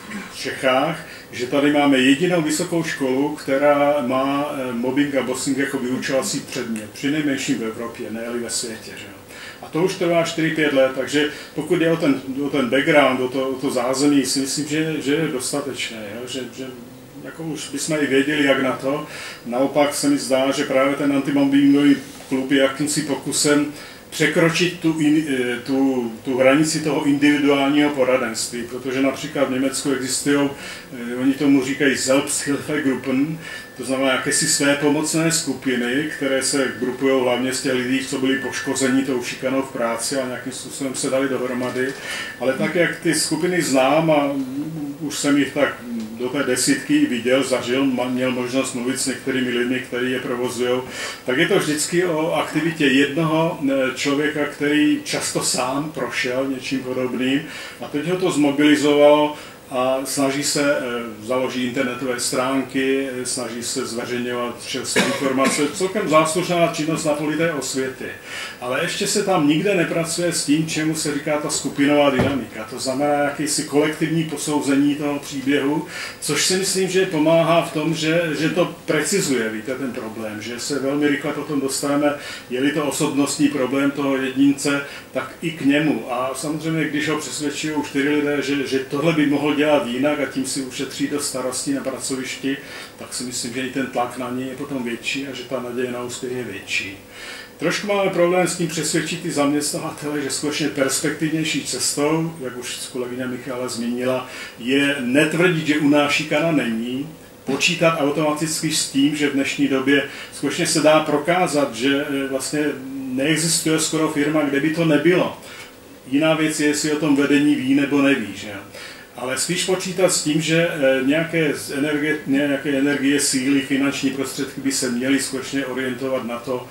Čechách, že tady máme jedinou vysokou školu, která má mobbing a bossing jako vyučovací předmět, přinejmenším v Evropě, ne-li ve světě. Že? A to už trvá čtyři pět let, takže pokud je o ten, o ten background, o to, o to zázemí, si myslím, že, že je dostatečné, jo? Že, že jako už bychom i věděli, jak na to. Naopak se mi zdá, že právě ten antimobbingový klub je jakýmsi pokusem překročit tu, tu, tu hranici toho individuálního poradenství, protože například v Německu existují, oni tomu říkají Selbsthilfegruppen, to znamená jakési své pomocné skupiny, které se grupují hlavně z těch lidí, co byli poškození tou šikanou v práci a nějakým způsobem se dali dohromady. Ale tak, jak ty skupiny znám a už jsem jich tak do té desítky viděl, zažil, měl možnost mluvit s některými lidmi, kteří je provozují, tak je to vždycky o aktivitě jednoho člověka, který často sám prošel něčím podobným a teď ho to zmobilizovalo a snaží se, založit internetové stránky, snaží se zveřejňovat čerstvé informace, celkem záslužná činnost na poli té osvěty. Ale ještě se tam nikde nepracuje s tím, čemu se říká ta skupinová dynamika. To znamená jakýsi kolektivní posouzení toho příběhu, což si myslím, že pomáhá v tom, že, že to precizuje, víte, ten problém, že se velmi rychle potom dostaneme, je-li to osobnostní problém toho jedince, tak i k němu. A samozřejmě, když ho přesvědčují čtyři lidé, že, že tohle by mohl dělat jinak a tím si ušetří do starostí na pracovišti, tak si myslím, že i ten tlak na něj je potom větší a že ta naděje na úspěch je větší. Trošku máme problém s tím přesvědčit ty zaměstnavatele, že skutečně perspektivnější cestou, jak už kolegyně Michala zmínila, je netvrdit, že u nás šikana není, počítat automaticky s tím, že v dnešní době skutečně se dá prokázat, že vlastně neexistuje skoro firma, kde by to nebylo. Jiná věc je, jestli o tom vedení ví nebo neví. Že? Ale spíš počítat s tím, že nějaké energie, nějaké energie, síly, finanční prostředky by se měly skutečně orientovat na to,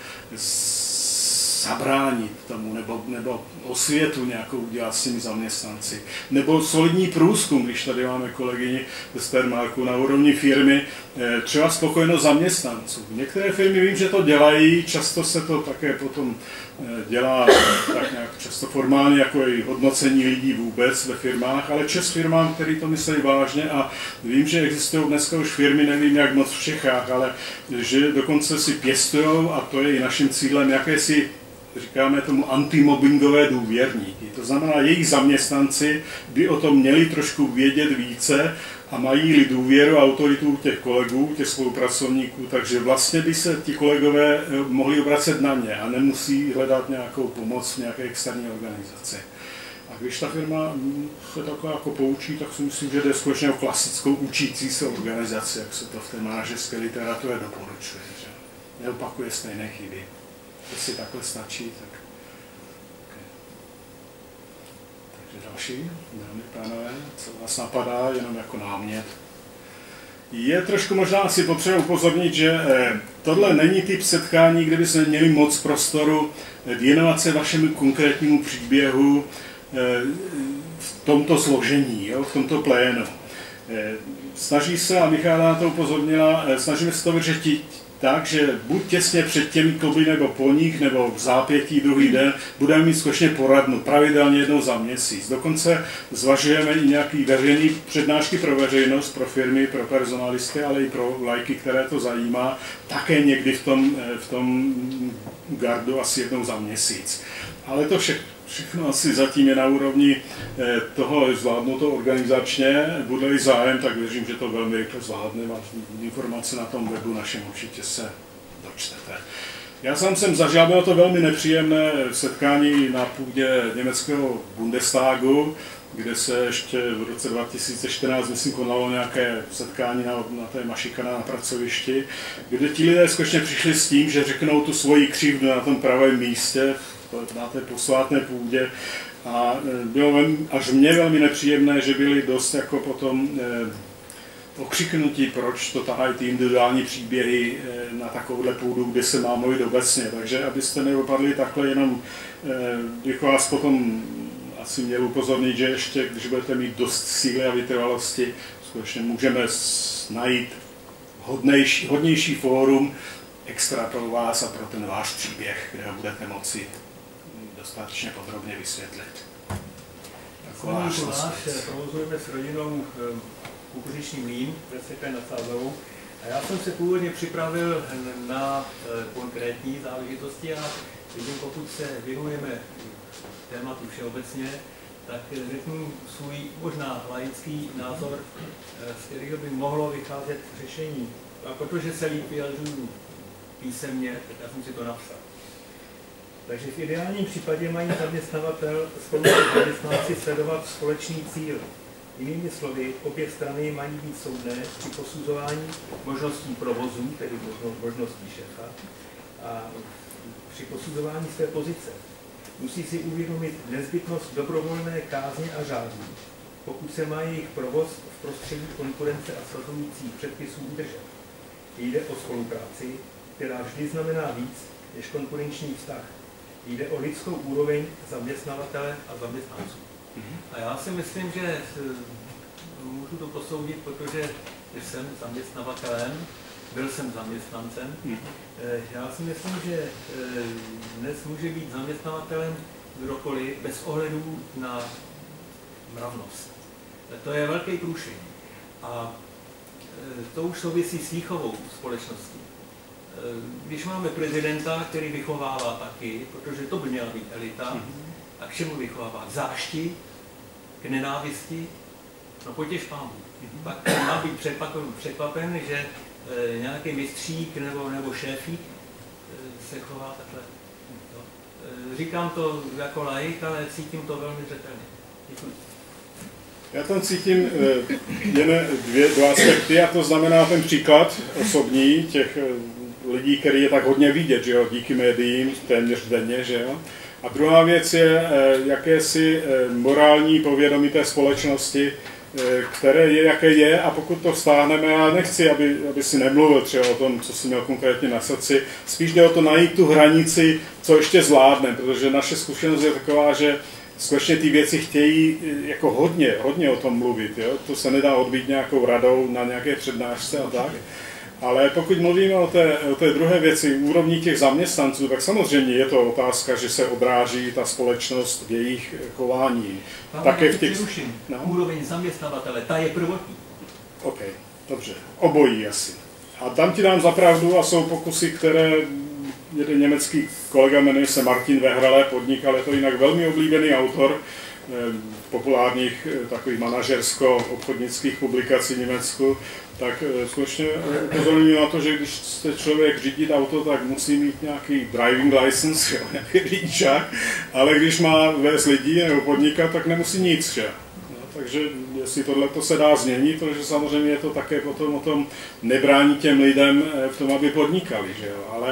zabránit tomu, nebo, nebo osvětu nějakou udělat s těmi zaměstnanci. Nebo solidní průzkum, když tady máme kolegyni ze Stenmarku na úrovni firmy, třeba spokojenost zaměstnanců. Některé firmy vím, že to dělají, často se to také potom dělá tak nějak často formálně jako i hodnocení lidí vůbec ve firmách, ale čest firmám, který to myslí vážně a vím, že existují dneska už firmy, nevím jak moc v Čechách, ale že dokonce si pěstují, a to je i naším cílem, jakési říkáme tomu antimobbingové důvěrníky. To znamená, jejich zaměstnanci by o tom měli trošku vědět více a mají-li důvěru a autoritu těch kolegů, těch spolupracovníků, takže vlastně by se ti kolegové mohli obracet na ně a nemusí hledat nějakou pomoc v nějaké externí organizaci. A když ta firma se takhle jako poučí, tak si myslím, že jde skutečně o klasickou učící se organizaci, jak se to v té manažerské literatuře doporučuje. Že neopakuje stejné chyby. Jestli takhle stačí, tak... Okay. Takže další, dámy pánové, co vás napadá, jenom jako námět. Je trošku možná asi potřeba upozornit, že tohle není typ setkání, kde byste měli moc prostoru věnovat se vašemu konkrétnímu příběhu, v tomto složení, jo, v tomto plénu. Snaží se, a Michála na to upozornila, snažíme se to vyřešit tak, že buď těsně před těmi kluby nebo po nich, nebo v zápětí druhý den, budeme mít skutečně poradnu, pravidelně jednou za měsíc. Dokonce zvažujeme i nějaké veřejné přednášky pro veřejnost, pro firmy, pro personalisty, ale i pro lajky, které to zajímá, také někdy v tom, v tom gardu asi jednou za měsíc. Ale to vše, všechno asi zatím je na úrovni toho zvládnuto organizačně. Bude-li zájem, tak věřím, že to velmi rychle zvládneme a informace na tom webu našem určitě se dočtete. Já sám jsem zažil, bylo to velmi nepříjemné setkání na půdě německého Bundestagu, kde se ještě v roce dva tisíce čtrnáct, myslím, konalo nějaké setkání na, na téma šikana na pracovišti, kde ti lidé skutečně přišli s tím, že řeknou tu svoji křivdu na tom pravém místě, na té posvátné půdě. A bylo velmi, až mě velmi nepříjemné, že byli dost jako potom eh, okřiknutí, proč to tahají ty individuální příběhy eh, na takovouhle půdu, kde se má mluvit obecně. Takže abyste neopadli takhle, jenom eh, bych vás potom asi měl upozornit, že ještě, když budete mít dost síly a vytrvalosti, skutečně můžeme najít hodnější, hodnější fórum extra pro vás a pro ten váš příběh, kde ho budete moci dostatečně podrobně vysvětlit. Taková náš provozujeme s rodinou kukuřičný mlýn ve Světě nad Sázavou. A já jsem se původně připravil na konkrétní záležitosti a vidím, pokud se věnujeme tématu všeobecně, tak řeknu svůj možná laický názor, z kterého by mohlo vycházet řešení. A protože se líp vyjadřuju písemně, tak já jsem si to napsal. Takže v ideálním případě mají zaměstnavatel spolu s zaměstnanci sledovat společný cíl. Jinými slovy, obě strany mají být soudné při posuzování možností provozu, tedy možností šéfa, a při posuzování své pozice. Musí si uvědomit nezbytnost dobrovolné kázně a řádů, pokud se má jejich provoz v prostředí konkurence a svazujících předpisů udržet. Jde o spolupráci, která vždy znamená víc než konkurenční vztah. Jde o lidskou úroveň zaměstnavatele a zaměstnanců. A já si myslím, že můžu to posoudit, protože jsem zaměstnavatelem, byl jsem zaměstnancem. Já si myslím, že dnes může být zaměstnavatelem kdokoliv bez ohledu na mravnost. To je velký průšvih. A to už souvisí s výchovou společnosti. Když máme prezidenta, který vychovává taky, protože to by měla být elita, a k čemu vychovává? K zášti, k nenávisti, no potěš pánu. Pak má být překvapen, že e, nějaký mistřík nebo, nebo šéfík e, se chová takhle. No. E, říkám to jako laik, ale cítím to velmi zřetelně. Děkuji. Já tam cítím e, jen dvě, dva aspekty, a to znamená ten příklad osobní těch lidí, který je tak hodně vidět, že jo, díky médiím, téměř denně, že jo. A druhá věc je jakési morální povědomí té společnosti, které je, jaké je, a pokud to vztáhneme, já nechci, aby, aby si nemluvil třeba o tom, co si měl konkrétně na srdci, spíš jde o to najít tu hranici, co ještě zvládne, protože naše zkušenost je taková, že skutečně ty věci chtějí jako hodně, hodně o tom mluvit, jo? To se nedá odbít nějakou radou na nějaké přednášce a tak. Ale pokud mluvíme o té, o té druhé věci, úrovni těch zaměstnanců, tak samozřejmě je to otázka, že se odráží ta společnost v jejich chování. Pane, také v těch... No? Úroveň zaměstnavatele, ta je prvotní. OK, dobře. Obojí asi. A tam ti dám za pravdu, a jsou pokusy, které jeden německý kolega, jmenuje se Martin Wehrle, podnikal, je to jinak velmi oblíbený autor populárních takových manažersko-obchodnických publikací v Německu, tak skutečně upozorňuji na to, že když chce člověk řídit auto, tak musí mít nějaký driving license, jo, nějaký řidičák, ale když má vést lidi nebo podnikat, tak nemusí nic. Že? No, takže jestli tohle se dá změnit, protože samozřejmě je to také potom o tom nebrání těm lidem v tom, aby podnikali. Že jo? Ale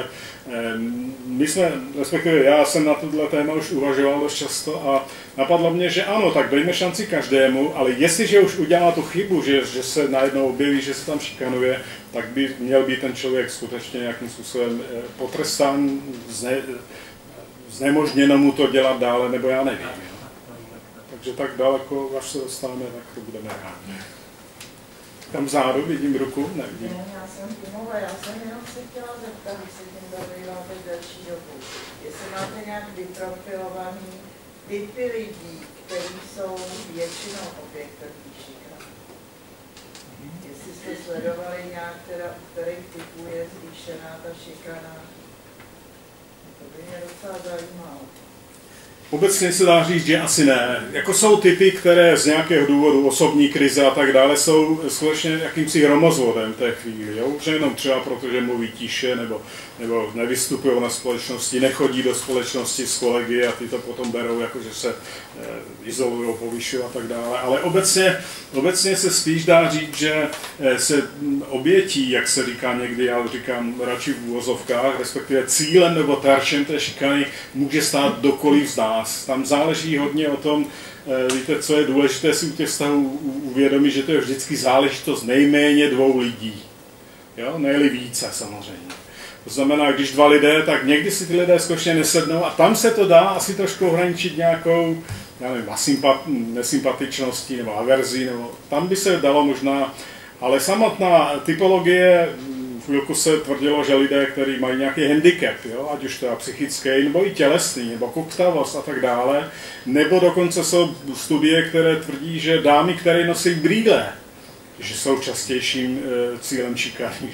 my jsme, respektive já jsem na tohle téma už uvažoval dost často a napadlo mě, že ano, tak dejme šanci každému, ale jestliže už udělá tu chybu, že, že se najednou objeví, že se tam šikanuje, tak by měl být ten člověk skutečně nějakým způsobem potrestán, zne, znemožněno mu to dělat dále, nebo já nevím. Takže tak daleko, až se dostaneme, tak to budeme rádi. Tam vzadu vidím ruku, nevidím. Ne, já jsem Timova, já jsem jenom se chtěla zeptat, když se tím zabýváte delší dobu, jestli máte nějak vyprofilovaný typy lidí, kteří jsou většinou objektem šikany. Jestli jste sledovali nějak, teda, u kterých typů je zvýšená ta šikana, to by mě docela zajímalo. Obecně se dá říct, že asi ne. Jako jsou typy, které z nějakého důvodu, osobní krize a tak dále, jsou skutečně jakýmsi hromozvodem té chvíli. Jo? Už jenom třeba proto, že mluví tiše, nebo, nebo nevystupují na společnosti, nechodí do společnosti s kolegy a ty to potom berou, jako že se eh, izolují, povyšují a tak dále. Ale obecně, obecně se spíš dá říct, že se obětí, jak se říká někdy, já říkám radši v úvozovkách, respektive cílem nebo terčem té šikany může stát kdokoliv z nás. Tam záleží hodně o tom, víte, co je důležité si u těch vztahů uvědomit, že to je vždycky záležitost nejméně dvou lidí. Jo? Ne-li více samozřejmě. To znamená, když dva lidé, tak někdy si ty lidé skutečně nesednou a tam se to dá asi trošku ohraničit nějakou, já nevím, nesympatičností nebo averzí, nebo tam by se dalo možná, ale samotná typologie, chvilku se tvrdilo, že lidé, kteří mají nějaký handicap, jo, ať už to je psychický, nebo i tělesný, nebo koktavost a tak dále, nebo dokonce jsou studie, které tvrdí, že dámy, které nosí brýle, že jsou častějším e, cílem šikany.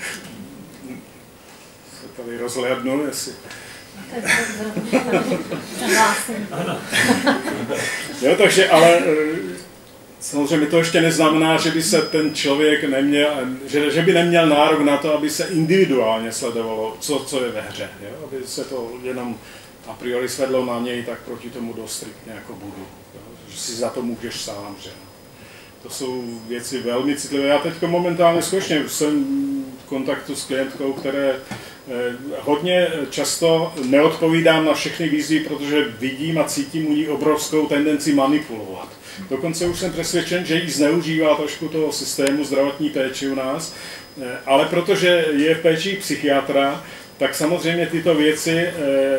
Se tady rozhlédnu, jestli... Jo, takže ale samozřejmě to ještě neznamená, že by se ten člověk neměl, že, že by neměl nárok na to, aby se individuálně sledovalo, co, co je ve hře. Jo? Aby se to jenom a priori svedlo na něj, tak proti tomu dost striktně jako budu. Jo? Že si za to můžeš sám. Že? To jsou věci velmi citlivé. Já teď momentálně skutečně jsem v kontaktu s klientkou, které hodně často neodpovídám na všechny výzvy, protože vidím a cítím u ní obrovskou tendenci manipulovat. Dokonce už jsem přesvědčen, že ji zneužívá trošku toho systému zdravotní péče u nás, ale protože je v péči psychiatra, tak samozřejmě tyto věci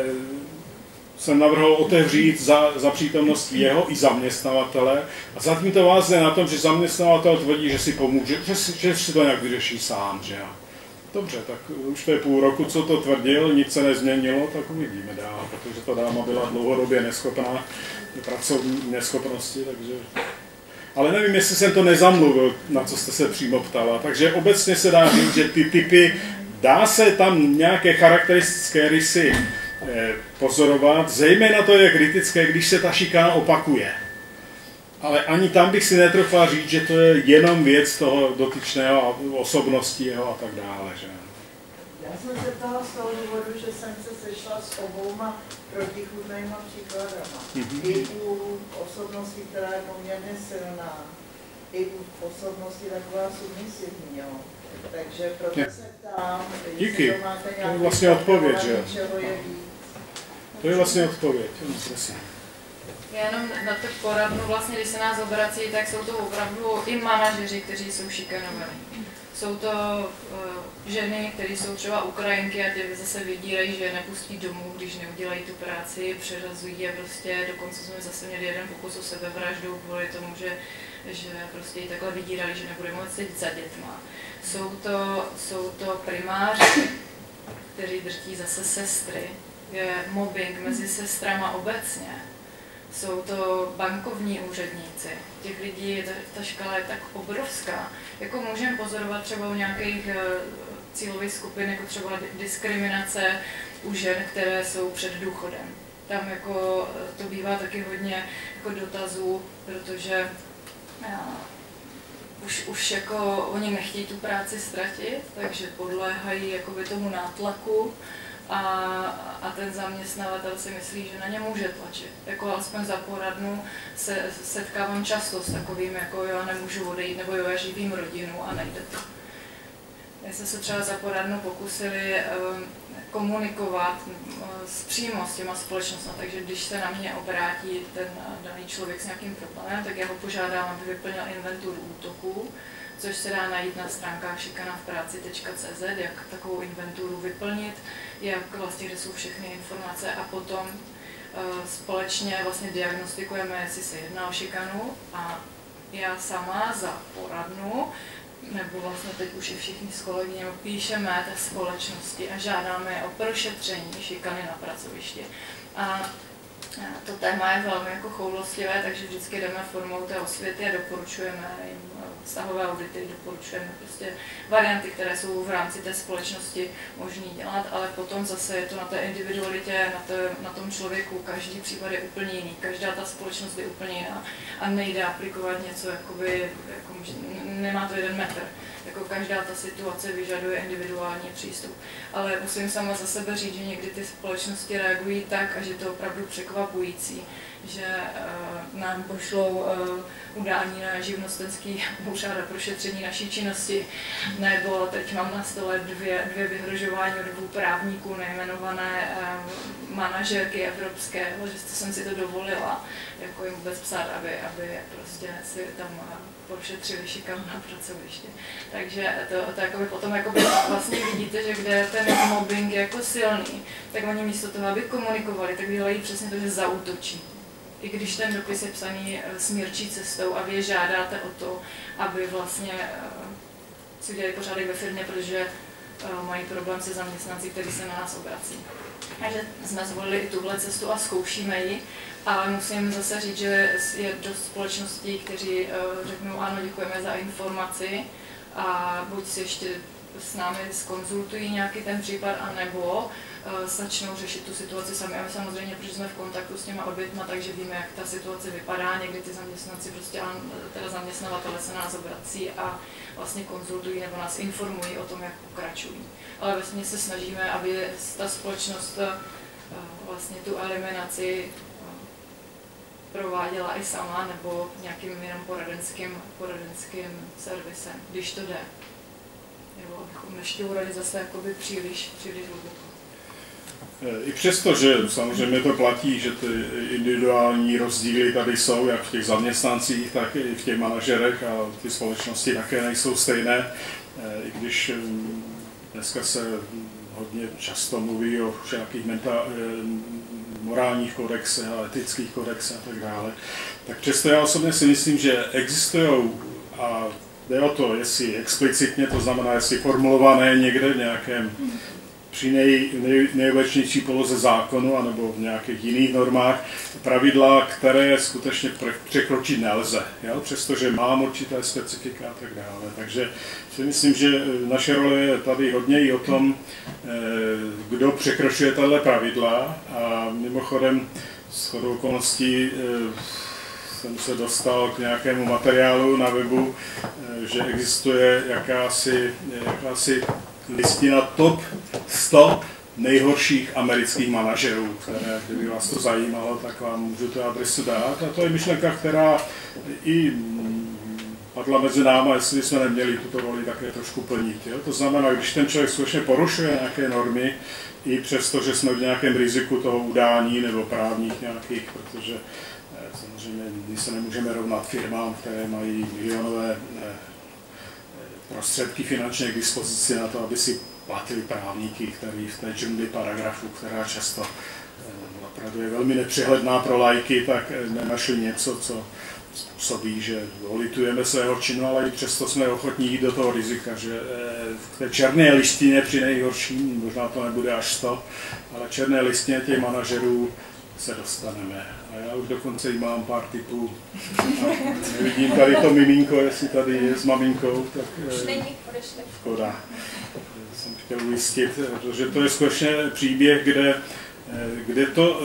jsem navrhl otevřít za, za přítomností jeho i zaměstnavatele. A zatím to vázne na tom, že zaměstnavatel tvrdí, že si pomůže, že si, že si to nějak vyřeší sám. Že? Dobře, tak už to je půl roku, co to tvrdil, nic se nezměnilo, tak uvidíme dál, protože ta dáma byla dlouhodobě neschopná, pracovní neschopnosti, takže... Ale nevím, jestli jsem to nezamluvil, na co jste se přímo ptala. Takže obecně se dá říct, že ty typy, dá se tam nějaké charakteristické rysy eh, pozorovat, zejména to je kritické, když se ta šikana opakuje. Ale ani tam bych si netroufal říct, že to je jenom věc toho dotyčného osobnosti jeho a tak dále. Že? Já jsem se ptala z toho důvodu, že jsem se sešla s obouma protichůdnýma příkladama. Mm-hmm. I u osobnosti, která je poměrně silná, i u osobnosti taková submisivní. Jo. Takže proto je. Se ptám, Díky. To máte to je vlastně odpověď, že? Čeho je víc. To je vlastně odpověď. Já jenom na to poradnu, vlastně, když se nás obrací, tak jsou to opravdu i manažeři, kteří jsou šikanovaní. Jsou to uh, ženy, které jsou třeba Ukrajinky a ty zase vydírají, že je nepustí domů, když neudělají tu práci, přeřazují a prostě dokonce jsme zase měli jeden pokus o sebevraždu kvůli tomu, že, že prostě ji takhle vydírali, že nebude moct sedět za dětma. Jsou to, jsou to primáři, kteří drtí zase sestry. Je mobbing mezi sestrama obecně. Jsou to bankovní úředníci. Těch lidí, ta, ta škala je tak obrovská. Jako můžeme pozorovat třeba u nějakých cílových skupin, jako třeba diskriminace u žen, které jsou před důchodem. Tam jako to bývá taky hodně jako dotazů, protože já, už, už jako oni nechtějí tu práci ztratit, takže podléhají jakoby tomu nátlaku. A, a ten zaměstnavatel si myslí, že na ně může tlačit. Jako alespoň za poradnu se setkávám často s takovým, jako jo, nemůžu odejít, nebo jo, já živím rodinu a nejde to. Já jsme se třeba za poradnu pokusili um, komunikovat um, s přímo s těma společnostmi, takže když se na mě obrátí ten daný člověk s nějakým problémem, tak já ho požádám, aby vyplnil inventuru útoků, což se dá najít na stránkách šikana v práci tečka cé zet, jak takovou inventuru vyplnit, jak vlastně, kde jsou všechny informace a potom společně vlastně diagnostikujeme, jestli se jedná o šikanu a já sama za poradnu, nebo vlastně teď už i všichni s kolegyněmi píšeme té společnosti a žádáme o prošetření šikany na pracovišti. A to téma je velmi jako choulostivé, takže vždycky jdeme formou té osvěty a doporučujeme jim vztahové audity, doporučujeme prostě varianty, které jsou v rámci té společnosti možné dělat, ale potom zase je to na té individualitě, na, té, na tom člověku, každý případ je úplně jiný, každá ta společnost je úplně jiná a nejde aplikovat něco, jakoby, jako, nemá to jeden metr. Jako každá ta situace vyžaduje individuální přístup. Ale musím sama za sebe říct, že někdy ty společnosti reagují tak, a že to je opravdu překvapující, že uh, nám pošlou uh, udání na živnostenský úřad a prošetření naší činnosti, nebo teď mám na stole dvě, dvě vyhrožování od dvou právníků nejmenované uh, manažerky evropské, že jsem si to dovolila jako jim vůbec psát, aby, aby prostě si tam uh, prošetřili šikanu na pracovišti. Takže to, to jakoby potom jakoby vlastně vidíte, že kde ten mobbing je jako silný, tak oni místo toho, aby komunikovali, tak dělají přesně to, že zaútočí. I když ten dopis je psaný smírčí cestou a vy žádáte o to, aby vlastně si udělali pořádek ve firmě, protože mají problém se zaměstnanci, kteří se na nás obrací. Takže jsme zvolili i tuhle cestu a zkoušíme ji. Ale musím zase říct, že je dost společností, kteří uh, řeknou ano, děkujeme za informaci a buď si ještě s námi zkonzultují nějaký ten případ, anebo uh, začnou řešit tu situaci sami. A my samozřejmě, protože jsme v kontaktu s těma obětma, takže víme, jak ta situace vypadá. Někdy ty zaměstnanci, prostě, teda zaměstnavatele se nás obrací a vlastně konzultují nebo nás informují o tom, jak pokračují. Ale vlastně se snažíme, aby ta společnost uh, vlastně tu eliminaci prováděla i sama nebo nějakým jenom poradenským, poradenským servisem, když to jde. Nebo abychom nešťourali zase jakoby příliš, příliš hluboko. I přesto, že samozřejmě to platí, že ty individuální rozdíly tady jsou, jak v těch zaměstnancích, tak i v těch manažerech a ty společnosti také nejsou stejné, i když dneska se hodně často mluví o nějakých morálních kodexech a etických kodexech a tak dále. Tak přesto já osobně si myslím, že existují, a jde o to, jestli explicitně, to znamená, jestli formulované někde v nějakém při nej, nej, nejlepšnější poloze zákonu anebo v nějakých jiných normách pravidla, které skutečně překročit nelze, jo? Přestože mám určité specifika a tak dále. Takže si myslím, že naše role je tady hodně i o tom, kdo překročuje tato pravidla. A mimochodem, shodou okolností jsem se dostal k nějakému materiálu na webu, že existuje jakási, jakási listina top sto nejhorších amerických manažerů, které, kdyby vás to zajímalo, tak vám můžu tu adresu dát. A to je myšlenka, která i padla mezi náma, jestli jsme neměli tuto roli také trošku plnit. Jo? To znamená, když ten člověk skutečně porušuje nějaké normy, i přesto, že jsme v nějakém riziku toho udání nebo právních nějakých, protože samozřejmě my se nemůžeme rovnat firmám, které mají milionové prostředky finančně k dispozici na to, aby si platili právníky, který v té džungli paragrafu, která často opravdu je velmi nepřehledná pro laiky, tak nenašli něco, co způsobí, že litujeme svého činu, ale i přesto jsme ochotní jít do toho rizika, že v té černé listině při nejhorším, možná to nebude až sto, ale černé listině těch manažerů se dostaneme. A já už dokonce i mám pár tipů. Nevidím tady to miminko, jestli tady je s maminkou, tak škoda. Jsem chtěl ujistit, protože to je skutečně příběh, kde, kde to,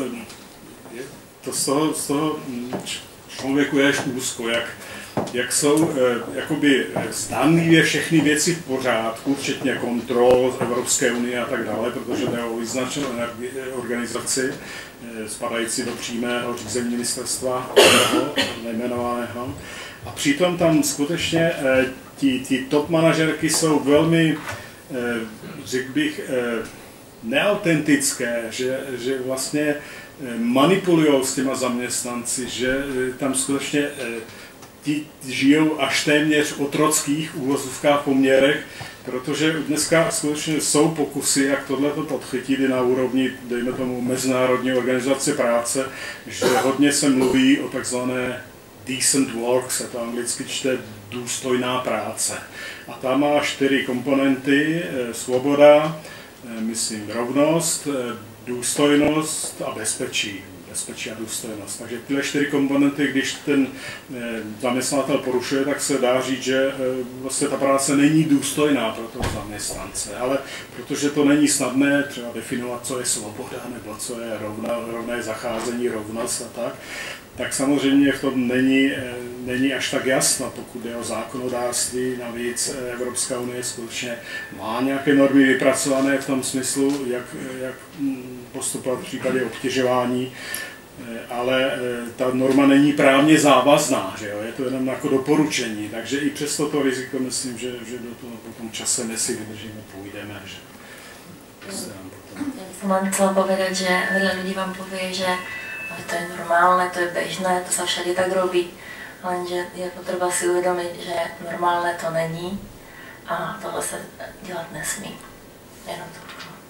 to z toho, z toho člověku je až úzko, jak, jak jsou jakoby zdánlivě všechny věci v pořádku, včetně kontrol z Evropské unie a tak dále, protože jde o vyznačenou organizaci spadající do přímého řízení ministerstva nejmenovaného. A přitom tam skutečně ti, ti top manažerky jsou velmi, řekl bych, neautentické, že, že vlastně manipulují s těma zaměstnanci, že tam skutečně ti žijou až téměř otrockých uvozovkách poměrech, protože dneska skutečně jsou pokusy, jak tohleto podchytit i na úrovni, dejme tomu, Mezinárodní organizace práce, že hodně se mluví o takzvané decent work, se to anglicky čte důstojná práce. A ta má čtyři komponenty: svoboda, myslím rovnost, důstojnost a bezpečí. Bezpečí a důstojnost. Takže tyhle čtyři komponenty, když ten zaměstnatel porušuje, tak se dá říct, že vlastně ta práce není důstojná pro toho zaměstnance. Ale protože to není snadné třeba definovat, co je svoboda nebo co je rovna, rovné zacházení, rovnost a tak, tak samozřejmě v tom není, není až tak jasno, pokud je o zákonodárství. Navíc Evropská unie skutečně má nějaké normy vypracované v tom smyslu, jak, jak postupovat v případě obtěžování, ale ta norma není právně závazná, že jo? Je to jenom jako doporučení, takže i přes toto riziko myslím, že, že do toho potom časem, jestli vydržíme, půjdeme. Že Ja by som len chcela povedať, že veľa ľudí vám povie, že to je normálne, to je bežné, to sa všade tak robí. Lenže je potreba si uvedomiť, že normálne to není a tohle sa dělat nesmí. Jenom to.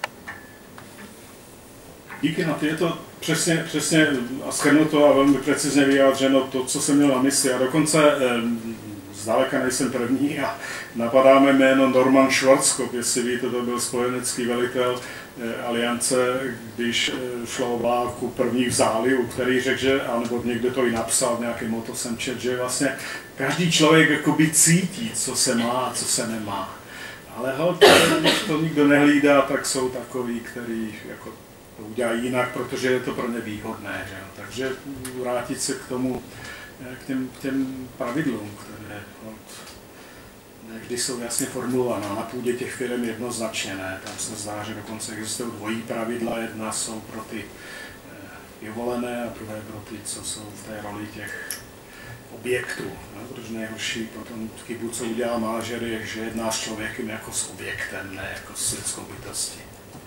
Díky, na to je to přesně, přesně a shrnuto a velmi precizně vyjádřeno to, co jsem měl na mysli. A dokonce zdaleka nejsem první a napadáme jméno Norman Schwarzkopf, jestli víte, to byl spojenecký velitel aliance, když šlo o válku první v zálivu, který řekl, že, anebo někdo to i napsal, nějaký moto jsem čet, že vlastně každý člověk jakoby cítí, co se má a co se nemá. Ale holt, když to nikdo nehlídá, tak jsou takoví, kteří jako to udělají jinak, protože je to pro ně výhodné. Že? Takže vrátit se k tomu, k těm, k těm pravidlům, které vždy jsou jasně formulovaná. Na půdě těch firm jednoznačně ne. Tam se zdá, že dokonce existují dvojí pravidla. Jedna jsou pro ty vyvolené a druhé pro ty, co jsou v té roli těch objektů. No, protože nejhorší potom chybu, co udělá manažer, je, že jedná s člověkem jako s objektem, ne jako s lidskou bytostí.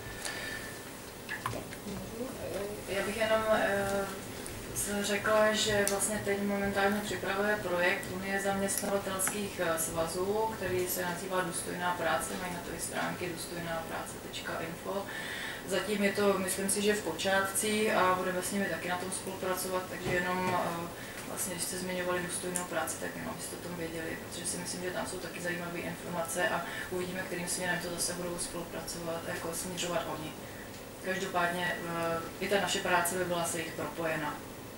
Já bych jenom e, řekla, že vlastně teď momentálně připravuje projekt Unie zaměstnavatelských svazů, který se nazývá Důstojná práce, mají na to i stránky důstojná práce tečka info. Zatím je to, myslím si, že v počátcích a budeme s nimi taky na tom spolupracovat, takže jenom e, vlastně, když jste zmiňovali důstojnou práci, tak jenom abyste o tom věděli, protože si myslím, že tam jsou taky zajímavé informace a uvidíme, kterým směrem to zase budou spolupracovat a jako směřovat oni. Každopádně i ta naše práce by byla se jich propojena.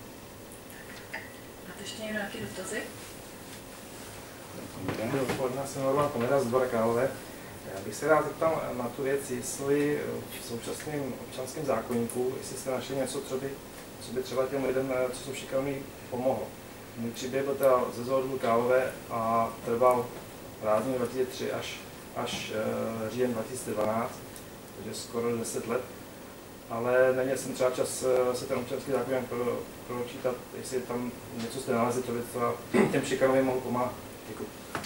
Máte ještě někdo nějaké dotazy? Dobrý odpoledne, jsem Norman Komeda z Dvora Králové. Já bych se rád zeptal na tu věc, jestli v současném občanském zákoníku, jestli jste našli něco, co by, co by třeba těm lidem, co jsou šikanovaní, pomohlo. Můj příběh byl teda ze Dvora Králové a trval prázdniny dva tisíce tři až, až uh, říjen dva tisíce dvanáct, takže skoro deset let. Ale neměl jsem třeba čas se ten občanský zákoník pro, pročítat, jestli tam něco jste nalezli, to by třeba těm šikanovým mohl pomáhat. Děkuji.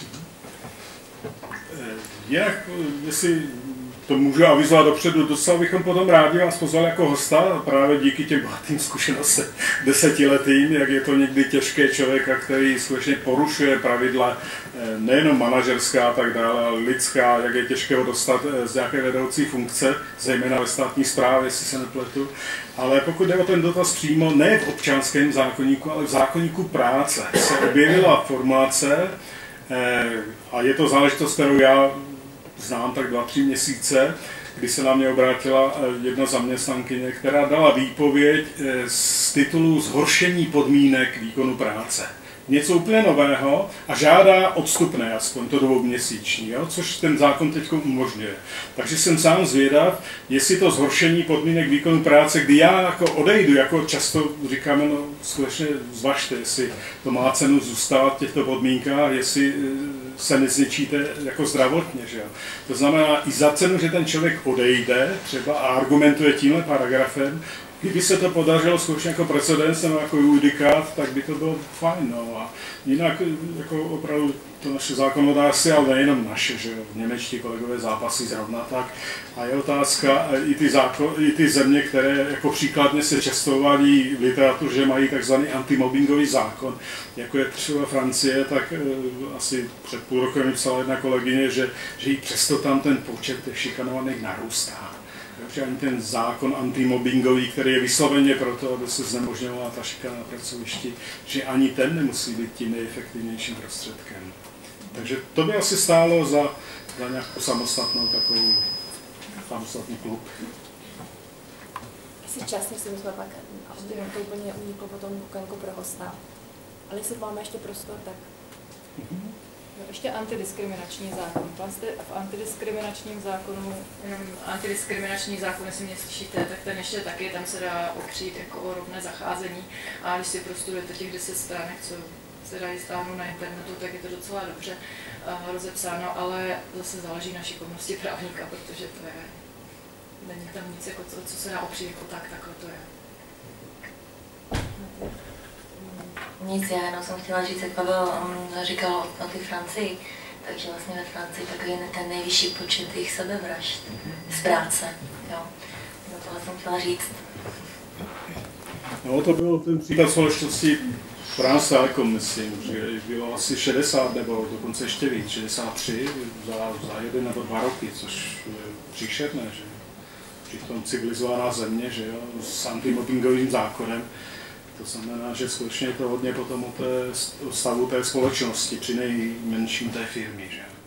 Jak, jestli to můžu avizovat dopředu, dostal bychom potom rádi vás pozval jako hosta, právě díky těm bohatým zkušenostem desetiletým, jak je to někdy těžké člověka, který skutečně porušuje pravidla nejenom manažerská a tak dále, ale lidská, jak je těžké ho dostat z nějaké vedoucí funkce, zejména ve státní správě, jestli se nepletu. Ale pokud jde o ten dotaz přímo, ne v občanském zákoníku, ale v zákoníku práce, se objevila formulace, a je to záležitost, kterou já znám tak dva, tři měsíce, kdy se na mě obrátila jedna zaměstnankyně, která dala výpověď z titulu zhoršení podmínek výkonu práce. Něco úplně nového a žádá odstupné, aspoň to dvouměsíční, jo? Což ten zákon teď umožňuje. Takže jsem sám zvědav, jestli to zhoršení podmínek výkonu práce, kdy já jako odejdu, jako často říkáme, no skutečně zvažte, jestli to má cenu zůstat v těchto podmínkách, jestli se nezničíte jako zdravotně. Že jo? To znamená i za cenu, že ten člověk odejde třeba a argumentuje tímhle paragrafem, kdyby se to podařilo skutečně jako precedens nebo jako judikát, tak by to bylo fajn. No. A jinak jako opravdu to naše zákonodárství, ale nejenom naše, že němečtí kolegové zápasy zrovna tak. A je otázka, i ty, zákon, i ty země, které jako příkladně se častovaly v literatuře, že mají takzvaný antimobbingový zákon, jako je třeba Francie, tak uh, asi před půl rokem psala jedna kolegyně, že, že i přesto tam ten počet těch šikanovaných narůstá. Takže ani ten zákon antimobbingový, který je vysloveně proto, aby se znemožňovala ta šikana na pracovišti, že ani ten nemusí být tím nejefektivnějším prostředkem. Takže to by asi stálo za, za nějakou samostatnou takovou samostatný klub. Jestli časně si musíme pak, aby to úplně uniklo potom okénko pro hosta. Ale jestli máme ještě prostor, tak... No, ještě antidiskriminační zákon. Pan jste v antidiskriminačním zákonu, jenom antidiskriminační zákon, jestli mě slyšíte, tak ten ještě taky, tam se dá opřít jako o rovné zacházení. A když si prostudujete těch deset stránek, co se dají stáhnout na internetu, tak je to docela dobře uh, rozepsáno, ale zase záleží na šikovnosti právníka, protože to je, není tam nic, jako co, co se dá opřít jako tak, takhle to je. Nic, já jenom jsem chtěla říct, jak Pavel říkal o, o té Francii, takže vlastně ve Francii takový ten nejvyšší počet těch sebevražd z práce, jo. No tohle jsem chtěla říct. No to byl ten příklad společnosti France Telecom, myslím, že bylo asi šedesát nebo dokonce ještě víc, šedesát tři za, za jeden nebo dva roky, což je příšerné, že přitom civilizovaná země, že jo, s antimobbingovým zákonem. To znamená, že skutečně je to hodně potom o, té, o stavu té společnosti, při nejmenším té firmy, že?